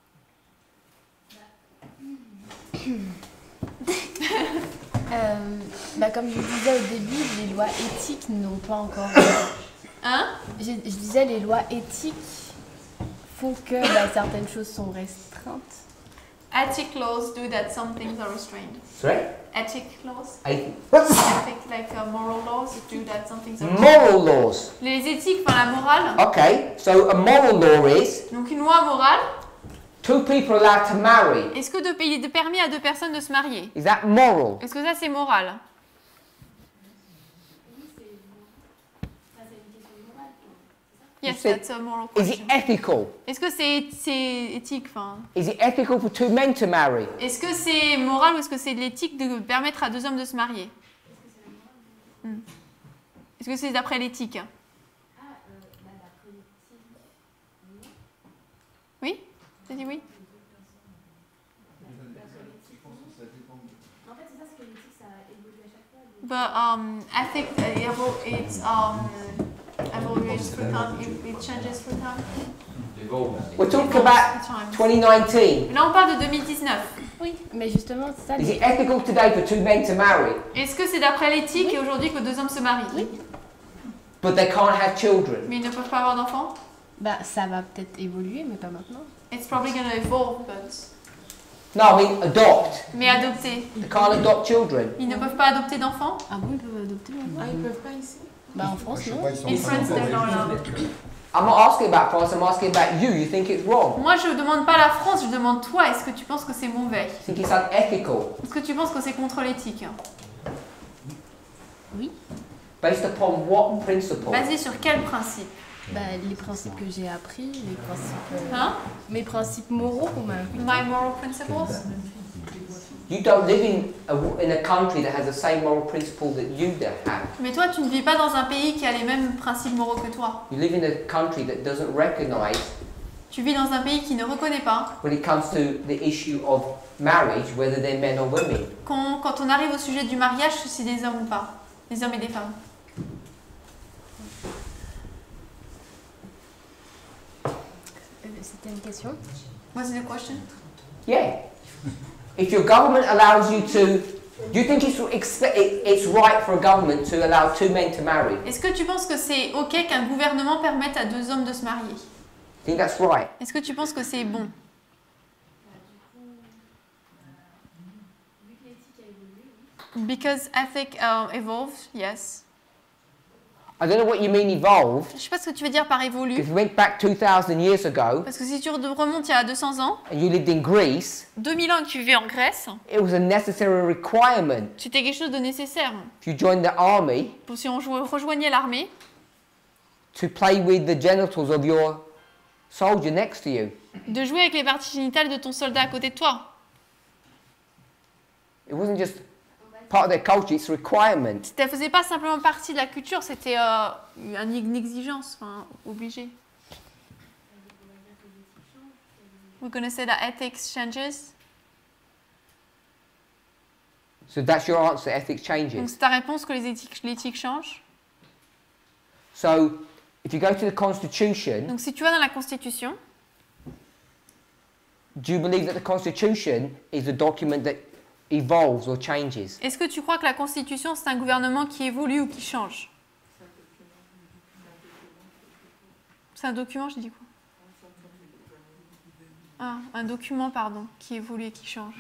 Comme je disais au début, les lois éthiques n'ont pas encore... Hein? Je disais, les lois éthiques font que certaines choses sont restreintes. Ethic laws do that some things are restrained. Sorry? Ethic laws? What's Ethic, like moral laws do that some things are restrained. moral laws? Les éthiques, enfin la morale. Okay, so a moral law is Donc une loi morale, two people allowed to marry. est-ce que il est permis à deux personnes de se marier? Is that moral? Est-ce que ça c'est moral? Yes, said- that's a moral Is it question. ethical? Est-ce que c'est éthique? Enfin, Is it ethical for two men to marry? est-ce que c'est moral ou est-ce que c'est de l'éthique de permettre à deux hommes de se marier? Est-ce que c'est d'après l'éthique? Oui? Tu dit oui? En fait, c'est ça, c'est que l'éthique, ça évolue à chaque fois. But ethic, it's evaluates through time, it changes through time. We're talking about 2019. Là on parle de 2019. Oui, mais justement, c'est ça. Is it ethical today for two men to marry, Est-ce que c'est d'après l'éthique et aujourd'hui que deux hommes se marient? Oui. but they can't have children? Mais ils ne peuvent pas avoir d'enfants? Ça va peut-être évoluer, mais pas maintenant. It's probably going to evolve, but... No, I mean adopt. Mais adopter. They can't adopt children. Ils ne peuvent pas adopter d'enfants? Ah bon, ils peuvent adopter maintenant? Ils peuvent pas ici. En France, non. In France, they're not allowed. I'm not asking about France, I'm asking about you. You think it's wrong? Moi, je ne demande pas la France, je demande toi. Est-ce que tu penses que c'est mauvais? You think it's unethical? Est-ce que tu penses que c'est contre l'éthique? Oui. Based upon what principle? Basé sur quel principe? Les principes que j'ai appris, les principes... Hein? Mes principes moraux qu'on m'a appris. My moral principles? You don't live in a country that has the same moral principle that you have. Mais toi, tu ne vis pas dans un pays qui a les mêmes principes moraux que toi. You live in a country that doesn't recognize Tu vis dans un pays qui ne reconnaît pas. when it comes to the issue of marriage, whether they're men or women. Quand on arrive au sujet du mariage, si c'est des hommes ou pas. Des hommes et des femmes. C'était une question? Was it a question? Yeah. If your government allows you to, do you think it's right for a government to allow two men to marry? Est-ce que tu penses que c'est ok qu'un gouvernement permette à deux hommes de se marier? I think that's right. Est-ce que tu penses que c'est bon? Because ethic evolved, yes. I don't know what you mean evolved. Je sais pas ce que tu veux dire par évolue. If you went back 2,000 years ago Parce que si tu remontes il y a 200 ans, and you lived in Greece, 2000 ans que tu vivais en Grèce, it was a necessary requirement. c'était quelque chose de nécessaire. If you joined the army, Pour si on rejoignait l'armée, to play with the genitals of your soldier next to you. de jouer avec les parties génitales de ton soldat à côté de toi. It wasn't just part of their culture, it's a requirement. Ça ne faisait pas simplement partie de la culture, c'était une exigence, enfin, obligée. We're going to say that ethics changes. So that's your answer, ethics Donc changes. c'est ta réponse que l'éthique change. So if you go to the Constitution, Donc si tu vas dans la Constitution, do you believe that the Constitution is a document that evolves or changes? Est-ce que tu crois que la Constitution, c'est un gouvernement qui évolue ou qui change? C'est un document, je dis quoi? Ah, un document, pardon, qui évolue et qui change.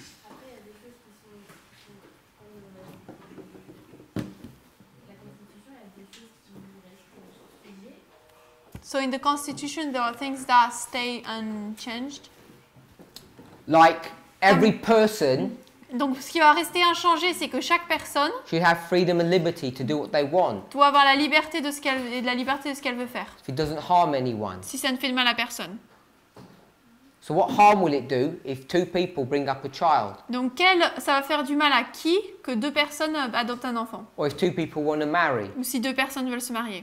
So in the Constitution, there are things that stay unchanged. Like every person Donc, ce qui va rester inchangé, c'est que chaque personne should have freedom and liberty to do what they want. doit avoir la liberté de ce qu'elle et de la liberté de ce qu'elle veut faire. If it doesn't harm anyone. Si ça ne fait de mal à personne. So what harm will it do if two people bring up a child? Donc, ça va faire du mal à qui que deux personnes adoptent un enfant? Or if two people want to marry? Ou si deux personnes veulent se marier?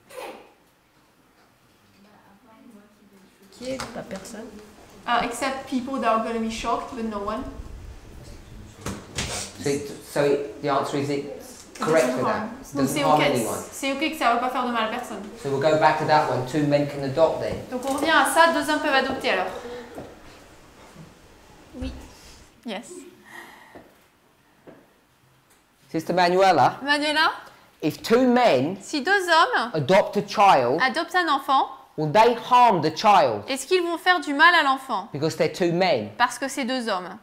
Qui est la personne? Except people that are going to be shocked, but no one. The answer is it's correct for that. It Donc doesn't harm anyone. c'est ok que ça ne va pas faire de mal à personne. So we'll go back to that one. Two men can adopt then. Donc on revient à ça, deux hommes peuvent adopter alors. Oui. Yes. Sister Manuela, Manuela, if two men si deux hommes adopt a child, adoptent un enfant, will they harm the child est-ce qu'ils vont faire du mal à l'enfant? because they're two men? Parce que c'est deux hommes.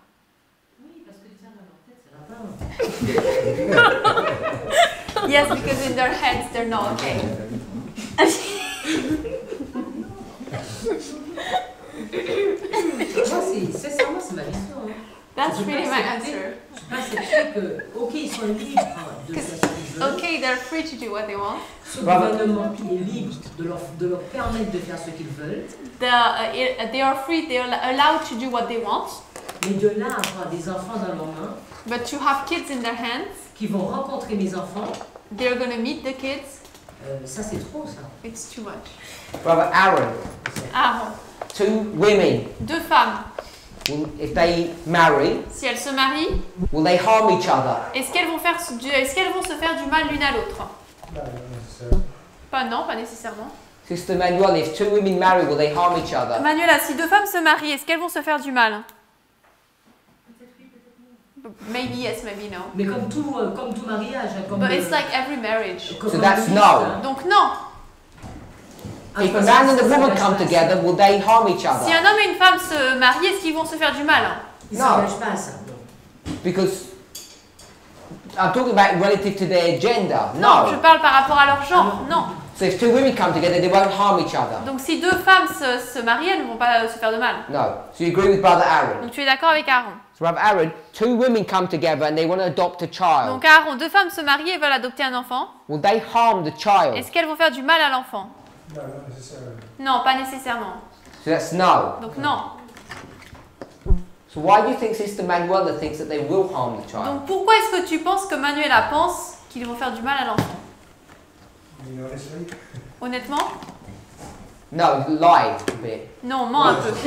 Yes, because in their heads they're not okay. Moi, c'est ma vision. Hein. That's really my answer. Je peux accepter que, ok, ils sont libres de faire ce qu'ils veulent. Okay, they're free to do what they want. Ce gouvernement qui est libre de leur permettre de faire ce qu'ils veulent. They are free, they are allowed to do what they want. Mais de là à avoir des enfants dans leurs mains. But to have kids in their hands. Qui vont rencontrer mes enfants. They're going to meet the kids. Ça c'est trop ça. It's too much. Brother Aaron. Aaron. Two women. Deux femmes. If they marry, si elles se marient, will they harm each other? Est-ce qu'elles vont se faire du mal l'une à l'autre? Non, pas nécessairement. Sister Manuel, if two women marry, will they harm each other? Manuela, si deux femmes se marient, est-ce qu'elles vont se faire du mal? Maybe yes, maybe no. Mais comme tout mariage, comme. But it's like every marriage. So that's no. Donc non. If a man and a woman come together, will they harm each other? Si un homme et une femme se marient, est-ce qu'ils vont se faire du mal? Ils s'engagent pas à ça. Because I'm talking about relative to their gender. Non, No. je parle par rapport à leur genre. Non. So if two women come together, they won't harm each other. Donc si deux femmes se marient, elles ne vont pas se faire de mal. No. So you agree with Brother Aaron? Donc tu es d'accord avec Aaron? So Brother Aaron, two women come together and they want to adopt a child. Donc Aaron, deux femmes se marient et veulent adopter un enfant. Will they harm the child? Est-ce qu'elles vont faire du mal à l'enfant? No, not necessarily. Non, pas nécessairement. So that's no. Donc non. So why do you think Sister Manuela thinks that they will harm the child? Donc pourquoi est-ce que tu penses que Manuela pense qu'ils vont faire du mal à l'enfant? Honestly? Honnêtement? No, lie a bit. Non, ment un peu.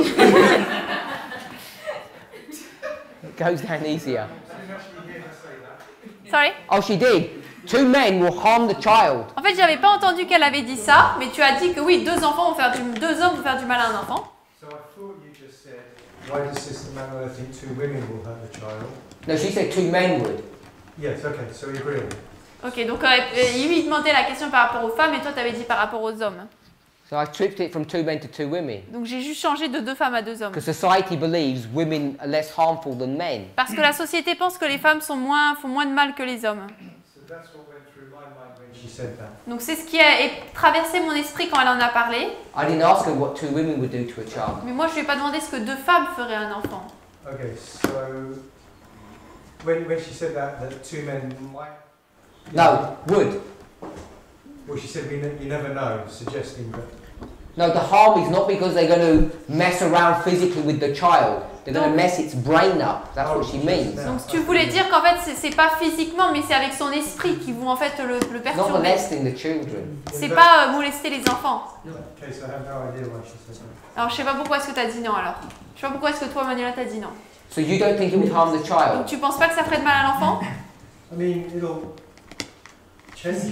It goes down easier. Sorry? Oh, she did. Two men will harm the child. En fait, j'avais pas entendu qu'elle avait dit ça, mais tu as dit que oui, deux hommes vont faire du mal à un enfant. So I thought you just said, why does Sister Manuela think two women will hurt the child? No, she said two men would. Yes, okay, so we agree. Ok, donc il demandait la question par rapport aux femmes et toi tu avais dit par rapport aux hommes. So I tripped it from two men to two women. Donc j'ai juste changé de deux femmes à deux hommes. Because society believes women are less harmful than men. Parce que la société pense que les femmes font moins de mal que les hommes. So that's what went through my mind when she said that. Donc c'est ce qui a traversé mon esprit quand elle en a parlé. I didn't ask her what two women would do to a child. Mais moi je lui ai pas demandé ce que deux femmes feraient à un enfant. Okay, so when she said that two men might... No, would. Well, she said you never know, suggesting that... No, the harm is not because they're going to mess around physically with the child. They're going to mess its brain up. That's what she means. Donc tu voulais dire qu'en fait c'est pas physiquement mais c'est avec son esprit qui vont en fait le Not perturber. molesting the children. C'est pas molester les enfants. Okay, so I have no idea why she said that. Alors je sais pas pourquoi est-ce que t'as dit non alors. Je sais pas pourquoi est-ce que toi Manuela t'as dit non. So you don't think it would harm the Donc child? tu penses pas que ça ferait de mal à l'enfant? I mean, it'll change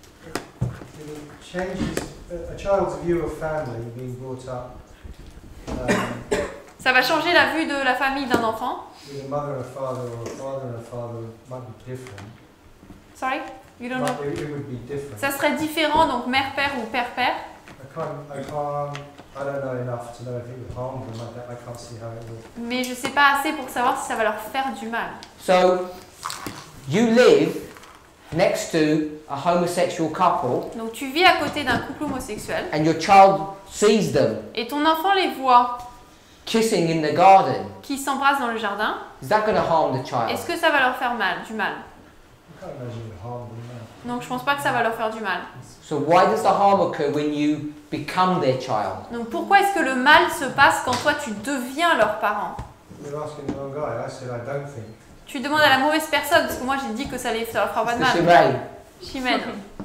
a child's view of family being brought up Ça va changer la vue de la famille d'un enfant. With a mother and a father, or a father and a father might be different. Sorry? You don't know? It would be different. Ça serait différent, donc mère-père ou père-père. I don't know enough to know if it would harm them. I can't see how it would. Mais je sais pas assez pour savoir si ça va leur faire du mal. So, you live next to a homosexual couple. Donc tu vis à côté d'un couple homosexuel. And your child sees them. Et ton enfant les voit. Kissing in the garden. Qui s'embrassent dans le jardin. Is that going to harm the child? Est-ce que ça va leur faire du mal? I can't imagine it would harm them. Donc je pense pas que ça va leur faire du mal. So why does the harm occur when you become their child? Donc pourquoi est-ce que le mal se passe quand toi tu deviens leur parent? You're asking the wrong guy. I said I don't think. Tu demandes à la mauvaise personne parce que moi j'ai dit que ça leur fera pas de mal. Chimène.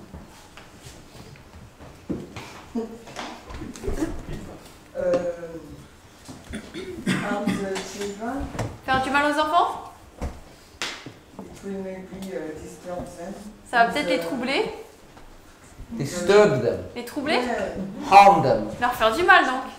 Harm the children. Faire du mal aux enfants? It will maybe disturb them. Ça va peut-être les troubler. Disturb them. Les troubler? Harm them. Leur faire du mal donc.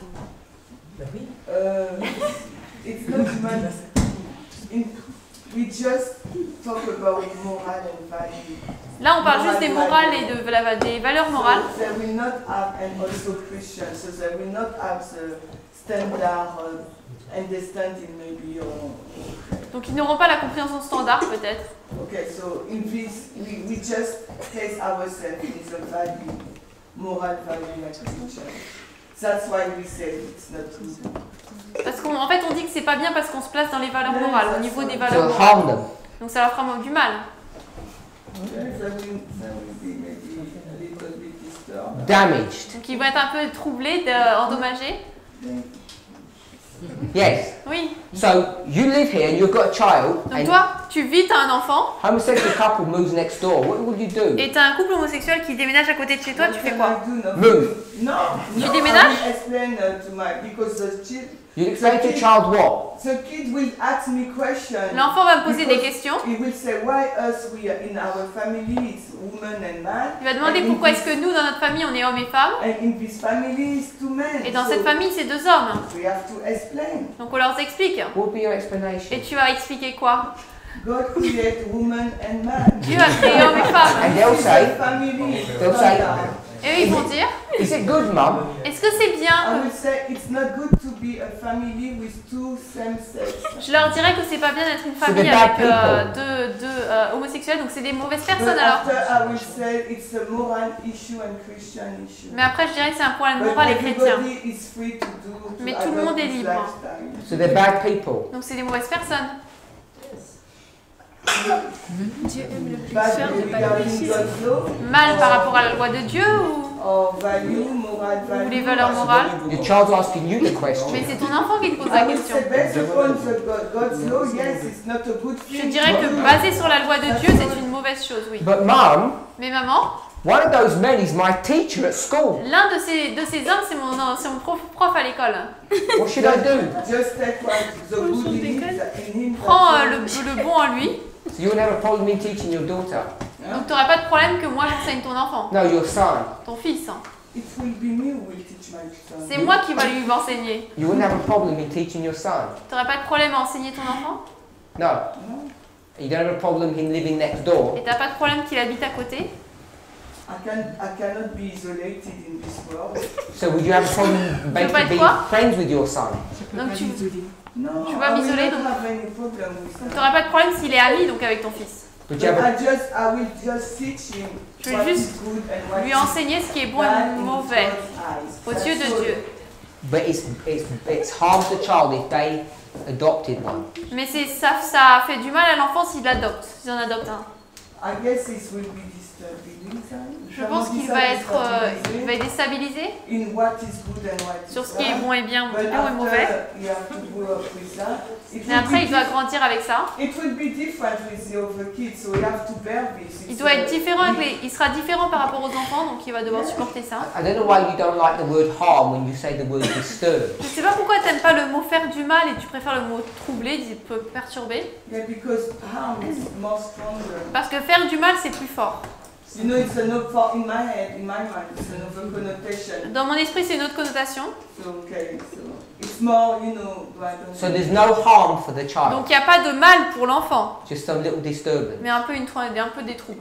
It's not human. We just talk about moral and value. Là, on parle juste des morales et des valeurs morales. So they will not have, and also Christian, so they will not have the standard understanding maybe. Donc ils n'auront pas la compréhension standard peut-être. Okay, so in this, we just place ourselves in the value, moral value like Christian. That's why we say it's not good. Parce qu'en fait, on dit que c'est pas bien parce qu'on se place dans les valeurs morales, au niveau des valeurs morales. Donc ça leur fera du mal. Damaged. Donc ils vont être un peu troublés, endommagés. Yes. Oui. So you live here and you've got a child. Donc toi, tu vis, t'as un enfant. Homosexual couple moves next door. What would you do? Et t'as un couple homosexuel qui déménage à côté de chez toi, tu fais quoi? Move. No. Tu déménages? You explain to your child what? The kid will ask me questions. L'enfant va me poser des questions. He will say why us we are in our family it's woman and man. Il va demander pourquoi est-ce que nous dans notre famille on est hommes et femmes. And in this family it's two men. Et dans cette famille c'est deux hommes. We have to explain. Donc on leur explique. What would be your explanation? Et tu vas expliquer quoi? God created woman and man. Dieu a créé hommes et femmes. And they'll say, et eux ils vont dire, is it good, Mum? Est-ce que c'est bien? I will say it's not good to be a family with two same sex. Je leur dirais que c'est pas bien d'être une famille avec deux homosexuels, donc c'est des mauvaises personnes alors. I will say it's a moral issue and Christian issue. Mais après je dirais que c'est un problème moral et chrétien. Mais tout le monde est libre. So they're bad people. Donc c'est des mauvaises personnes. Dieu aime le plus faire de pas le péché. Mal par rapport à la loi de Dieu ou les valeurs morales? Your child's asking you the question. Mais c'est ton enfant qui te pose la question. Je dirais que basé sur la loi de Dieu, c'est une mauvaise chose, oui. But Mum, mais maman, one of those men is my teacher at school. L'un de ces hommes, c'est mon prof à l'école. What should I do? Prends le bon en lui. So you wouldn't have a problem me teaching your daughter? Donc tu n'auras pas de problème que moi j'enseigne ton enfant. No, your son. Ton fils. It will be me who will teach my son. C'est moi qui va lui enseigner. You wouldn't have a problem me teaching your son? Tu n'auras pas de problème à enseigner ton enfant? No. You don't have a problem him living next door? Et tu n'as pas de problème qu'il habite à côté? I cannot be isolated in this world. So would you have a problem being friends with your son? Donc tu No, vas m'isoler, donc tu n'auras pas de problème s'il est ami donc avec ton fils. I will just teach him Je vais juste lui enseigner ce qui est bon et mauvais aux yeux de Dieu. But it's harm the child if they adopted one. Mais ça fait du mal à l'enfant s'il en adopte un. I guess it will be disturbing. Je pense qu'il va être déstabilisé sur ce qui est bon et bien et mauvais. Mais après, il doit grandir avec ça. Il sera différent par rapport aux enfants, donc il va devoir supporter ça. I don't know why you don't like the word harm when you say the word disturb. Je ne sais pas pourquoi tu n'aimes pas le mot faire du mal et tu préfères le mot troubler, perturber. Yeah, because harm is more stronger. Parce que faire du mal, c'est plus fort. You know, it's another, in my head, in my mind, it's another connotation. Dans mon esprit, c'est une autre connotation. So, okay, so it's more, you know, I don't So there's no harm for the child. Donc il n'y a pas de mal pour l'enfant, Just some little disturbance. mais un peu des troubles.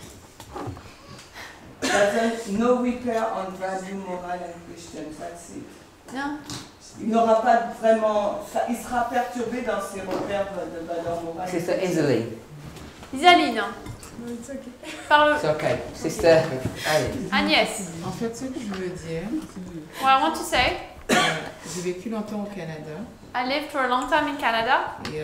No repair on value moral and Christian, that's it. Non. Il n'aura pas vraiment, il sera perturbé dans ses repères de valeur morale. Sister Isaline. Isaline. Parle. It's okay. Sister Agnès. En fait, ce que je veux dire, What I want to say, j'ai vécu longtemps au Canada. I lived for a long time in Canada. Et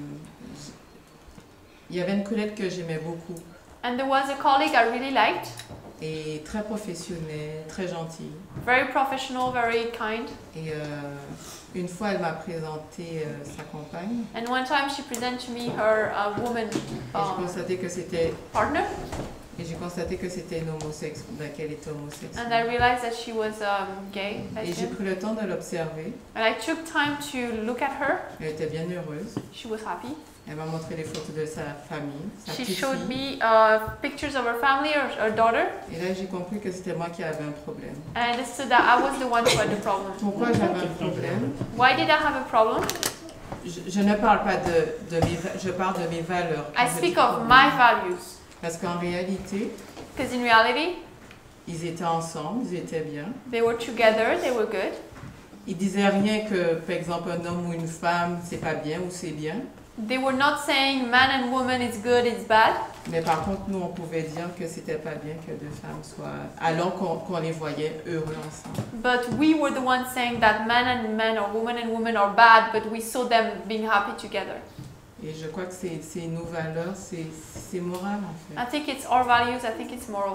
il y avait une collègue que j'aimais beaucoup. And there was a colleague I really liked. Et très professionnelle, très gentille. Very professional, very kind. Et une fois, elle m'a présenté sa compagne. And one time she presented to me her woman J'ai constaté que c'était partner. Et j'ai constaté que c'était une homosexuelle, qu'elle était homosexuelle. And I realized that she was gay. Et j'ai pris le temps de l'observer. And I took time to look at her. Elle était bien heureuse. She was happy. Elle m'a montré les photos de sa famille, sa She petite showed fille. me pictures of her family, her daughter. Et là, j'ai compris que c'était moi qui avais un problème. And I understood that I was the one who had the problem. Pourquoi j'avais un problème? Why did I have a problem? Je ne parle pas je parle de mes valeurs. I speak of my values. Parce qu'en réalité, Because in reality, ils étaient ensemble, ils étaient bien. they were together, they were good. Ils disaient rien que, par exemple, un homme ou une femme, c'est pas bien ou c'est bien. They were not saying man and woman is good, it's bad. Mais par contre, nous, on pouvait dire que c'était pas bien que deux femmes soient, alors qu'on les voyait heureux ensemble. But we were the ones saying that man and man or woman and woman are bad, but we saw them being happy together. Et je crois que c'est nos valeurs, c'est moral en fait. I think it's our values, I think it's moral.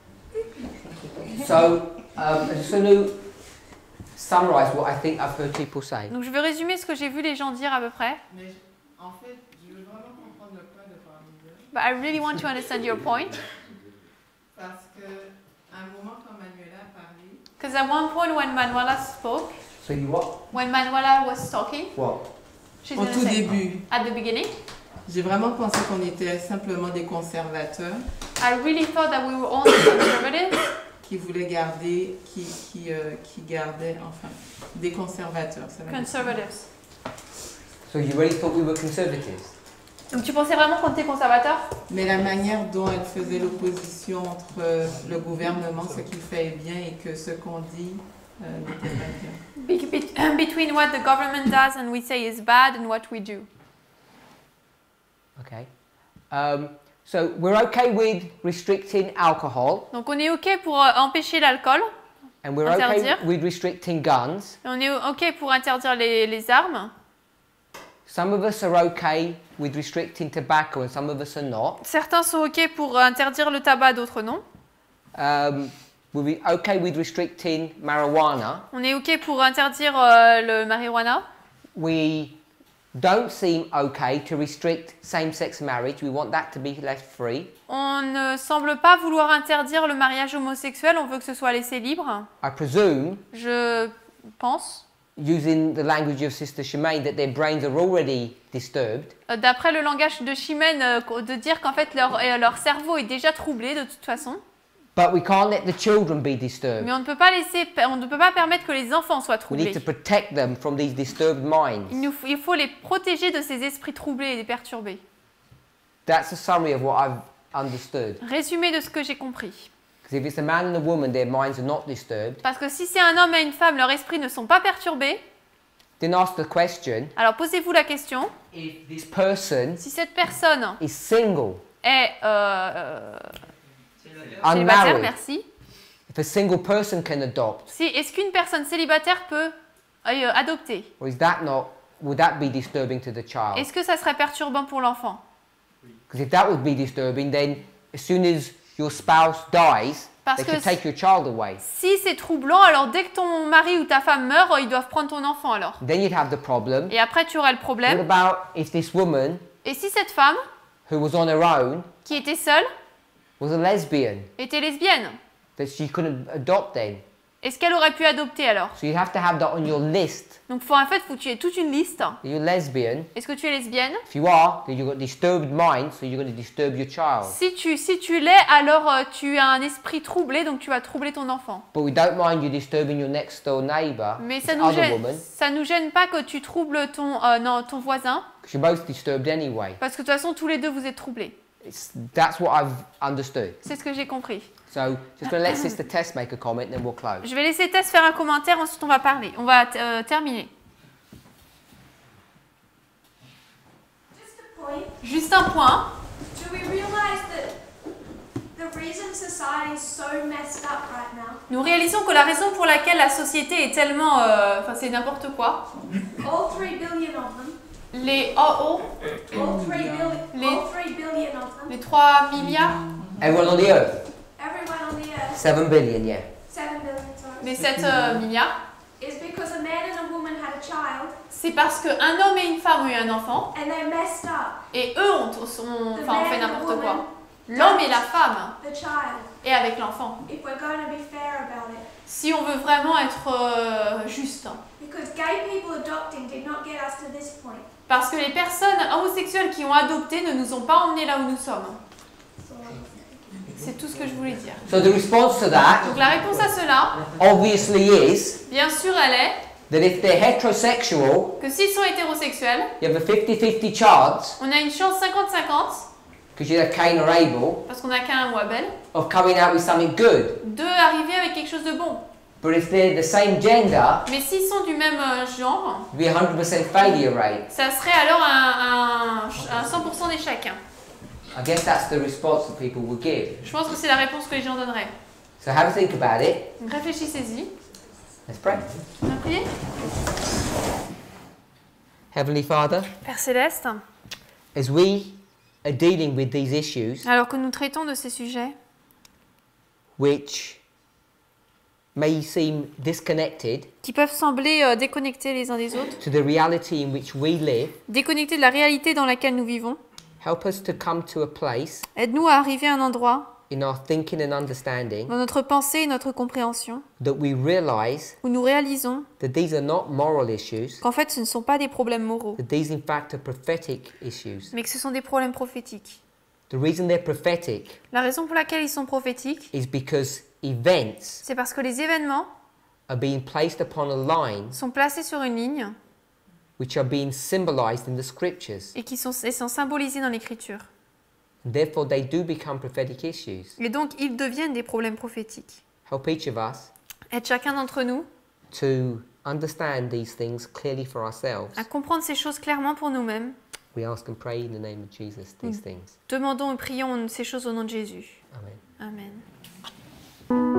So, I just want to summarize what I think I've heard people say. Donc je vais résumer ce que j'ai vu les gens dire à peu près. Mais en fait, je veux vraiment comprendre le point de parler de. But I really want to understand your point. Parce que à un moment quand Manuela a parlé. Because at one point when Manuela spoke, So you what? when Manuela was talking, What? she's Au gonna tout say, début, at the beginning, j'ai vraiment pensé qu'on était simplement des conservateurs. I really thought that we were only conservatives. Qui voulaient garder, qui gardaient, enfin, des conservateurs. Ça veut dire. Conservatives. So you really thought we were conservatives? Donc tu pensais vraiment qu'on était conservateur? Mais la manière dont elle faisait l'opposition entre le gouvernement, ce qu'il fait est bien, et que ce qu'on dit n'était pas bien. Between what the government does and we say is bad and what we do. Okay. So we're okay with restricting alcohol. Donc on est ok pour empêcher l'alcool. And we're interdire. okay with restricting guns. Et on est ok pour interdire les armes. Some of us are okay with restricting tobacco and some of us are not. Certains sont ok pour interdire le tabac, d'autres non. We're okay with restricting marijuana. On est ok pour interdire le marijuana. We don't seem okay to restrict same-sex marriage. We want that to be left free. On ne semble pas vouloir interdire le mariage homosexuel, on veut que ce soit laissé libre. I presume, Je pense, using the language of Sister Shemaine, that their brains are already disturbed. d'après le langage de Chimène, de dire qu'en fait leur cerveau est déjà troublé de toute façon. But we can't let the children be disturbed. Mais on ne peut pas permettre que les enfants soient We troublés. need to protect them from these disturbed minds. Il faut les protéger de ces esprits troublés et perturbés. That's a summary of what I've understood. Résumé de ce que j'ai compris. Because if it's a man and a woman, their minds are not disturbed. Parce que si c'est un homme et une femme, leurs esprits ne sont pas perturbés. Then ask the question, Alors posez-vous la question, if this person si cette personne is single, est célibataire, unmarried, merci. if a single person can adopt, Est-ce qu'une personne célibataire peut adopter? or is that not, would that be disturbing to the child? Est-ce que ça serait perturbant pour l'enfant? Because if that would be disturbing, then as soon as your spouse dies, Parce they que can take your child away. Si c'est troublant, alors dès que ton mari ou ta femme meurt, ils doivent prendre ton enfant alors. Then you'd have the problem. Et après tu auras le What problème. about if this woman, Et si cette femme, who was on her own, qui était seule, was a lesbian, était lesbienne, that she couldn't adopt then? Est-ce qu'elle aurait pu adopter alors? So you have to have that on your list. Donc en fait, faut que tu aies toute une liste. Are you lesbian? Est-ce que tu es lesbienne? If you are, then you've got disturbed mind, so you're going to disturb your child. Si tu l'es, alors tu as un esprit troublé, donc tu vas troubler ton enfant. But we don't mind you disturbing your next door neighbour, Mais this ça other woman, nous gêne pas que tu troubles ton voisin, because you're both disturbed anyway. parce que de toute façon, tous les deux, vous êtes troublés. That's what I've understood. C'est ce que j'ai compris. So just going to let Sister Tess make a comment, then we'll close. Je vais laisser Tess faire un commentaire, ensuite on va parler. On va terminer. Juste un point. Do we realize that the reason society is so messed up right now? Nous réalisons que la raison pour laquelle la société est tellement... Enfin, c'est n'importe quoi. All 3 billion of them. Les... All 3 billion of them. Les 3 milliards. Everyone on the earth? Everyone on the earth. 7 billion, yeah. 7 billion, sorry. Les 7 milliards. Is because a man and a woman had a child. C'est parce qu'un homme et une femme ont eu un enfant. And they messed up. Et eux ont fait n'importe quoi. L'homme et la femme. The child. Et avec l'enfant. If we're going to be fair about it. Si on veut vraiment être juste. Because gay people adopting did not get us to this point. Parce que les personnes homosexuelles qui ont adopté ne nous ont pas emmenés là où nous sommes. C'est tout ce que je voulais dire. So the response to that, Donc la réponse à cela, obviously, is bien sûr, elle est that if they're heterosexual, que s'ils sont hétérosexuels, you have a 50-50 chance, on a une chance 50-50, because you're Cain or Abel, parce qu'on a Cain ou Abel, of coming out with something good. de arriver avec quelque chose de bon. But if they're the same gender, Mais s'ils sont du même genre, it'd be a 100% failure rate. ça serait alors un 100% d'échec. I guess that's the response that people would give. Je pense que c'est la réponse que les gens donneraient. So have a think about it. Donc réfléchissez-y. Let's pray. On va prier. Heavenly Father, Père Céleste, as we are dealing with these issues, alors que nous traitons de ces sujets which may seem disconnected qui peuvent sembler déconnectés les uns des autres, to the reality in which we live, déconnectés de la réalité dans laquelle nous vivons, help us to come to a place aide-nous à arriver à un endroit in our thinking and understanding dans notre pensée et notre compréhension that we realize où nous réalisons that these are not moral issues, qu'en fait ce ne sont pas des problèmes moraux, that these in fact are prophetic issues. mais que ce sont des problèmes prophétiques. The reason they're prophetic La raison pour laquelle ils sont prophétiques, is because events c'est parce que les événements are being placed upon a line sont placés sur une ligne which are being symbolized in the scriptures. et qui sont symbolisés dans l'Écriture. And therefore, they do become prophetic issues. Et donc, ils deviennent des problèmes prophétiques. Help each of us Aide chacun d'entre nous to understand these things clearly for ourselves. à comprendre ces choses clairement pour nous-mêmes. We ask and pray in the name of Jesus these things. Demandons et prions ces choses au nom de Jésus. Amen. Amen.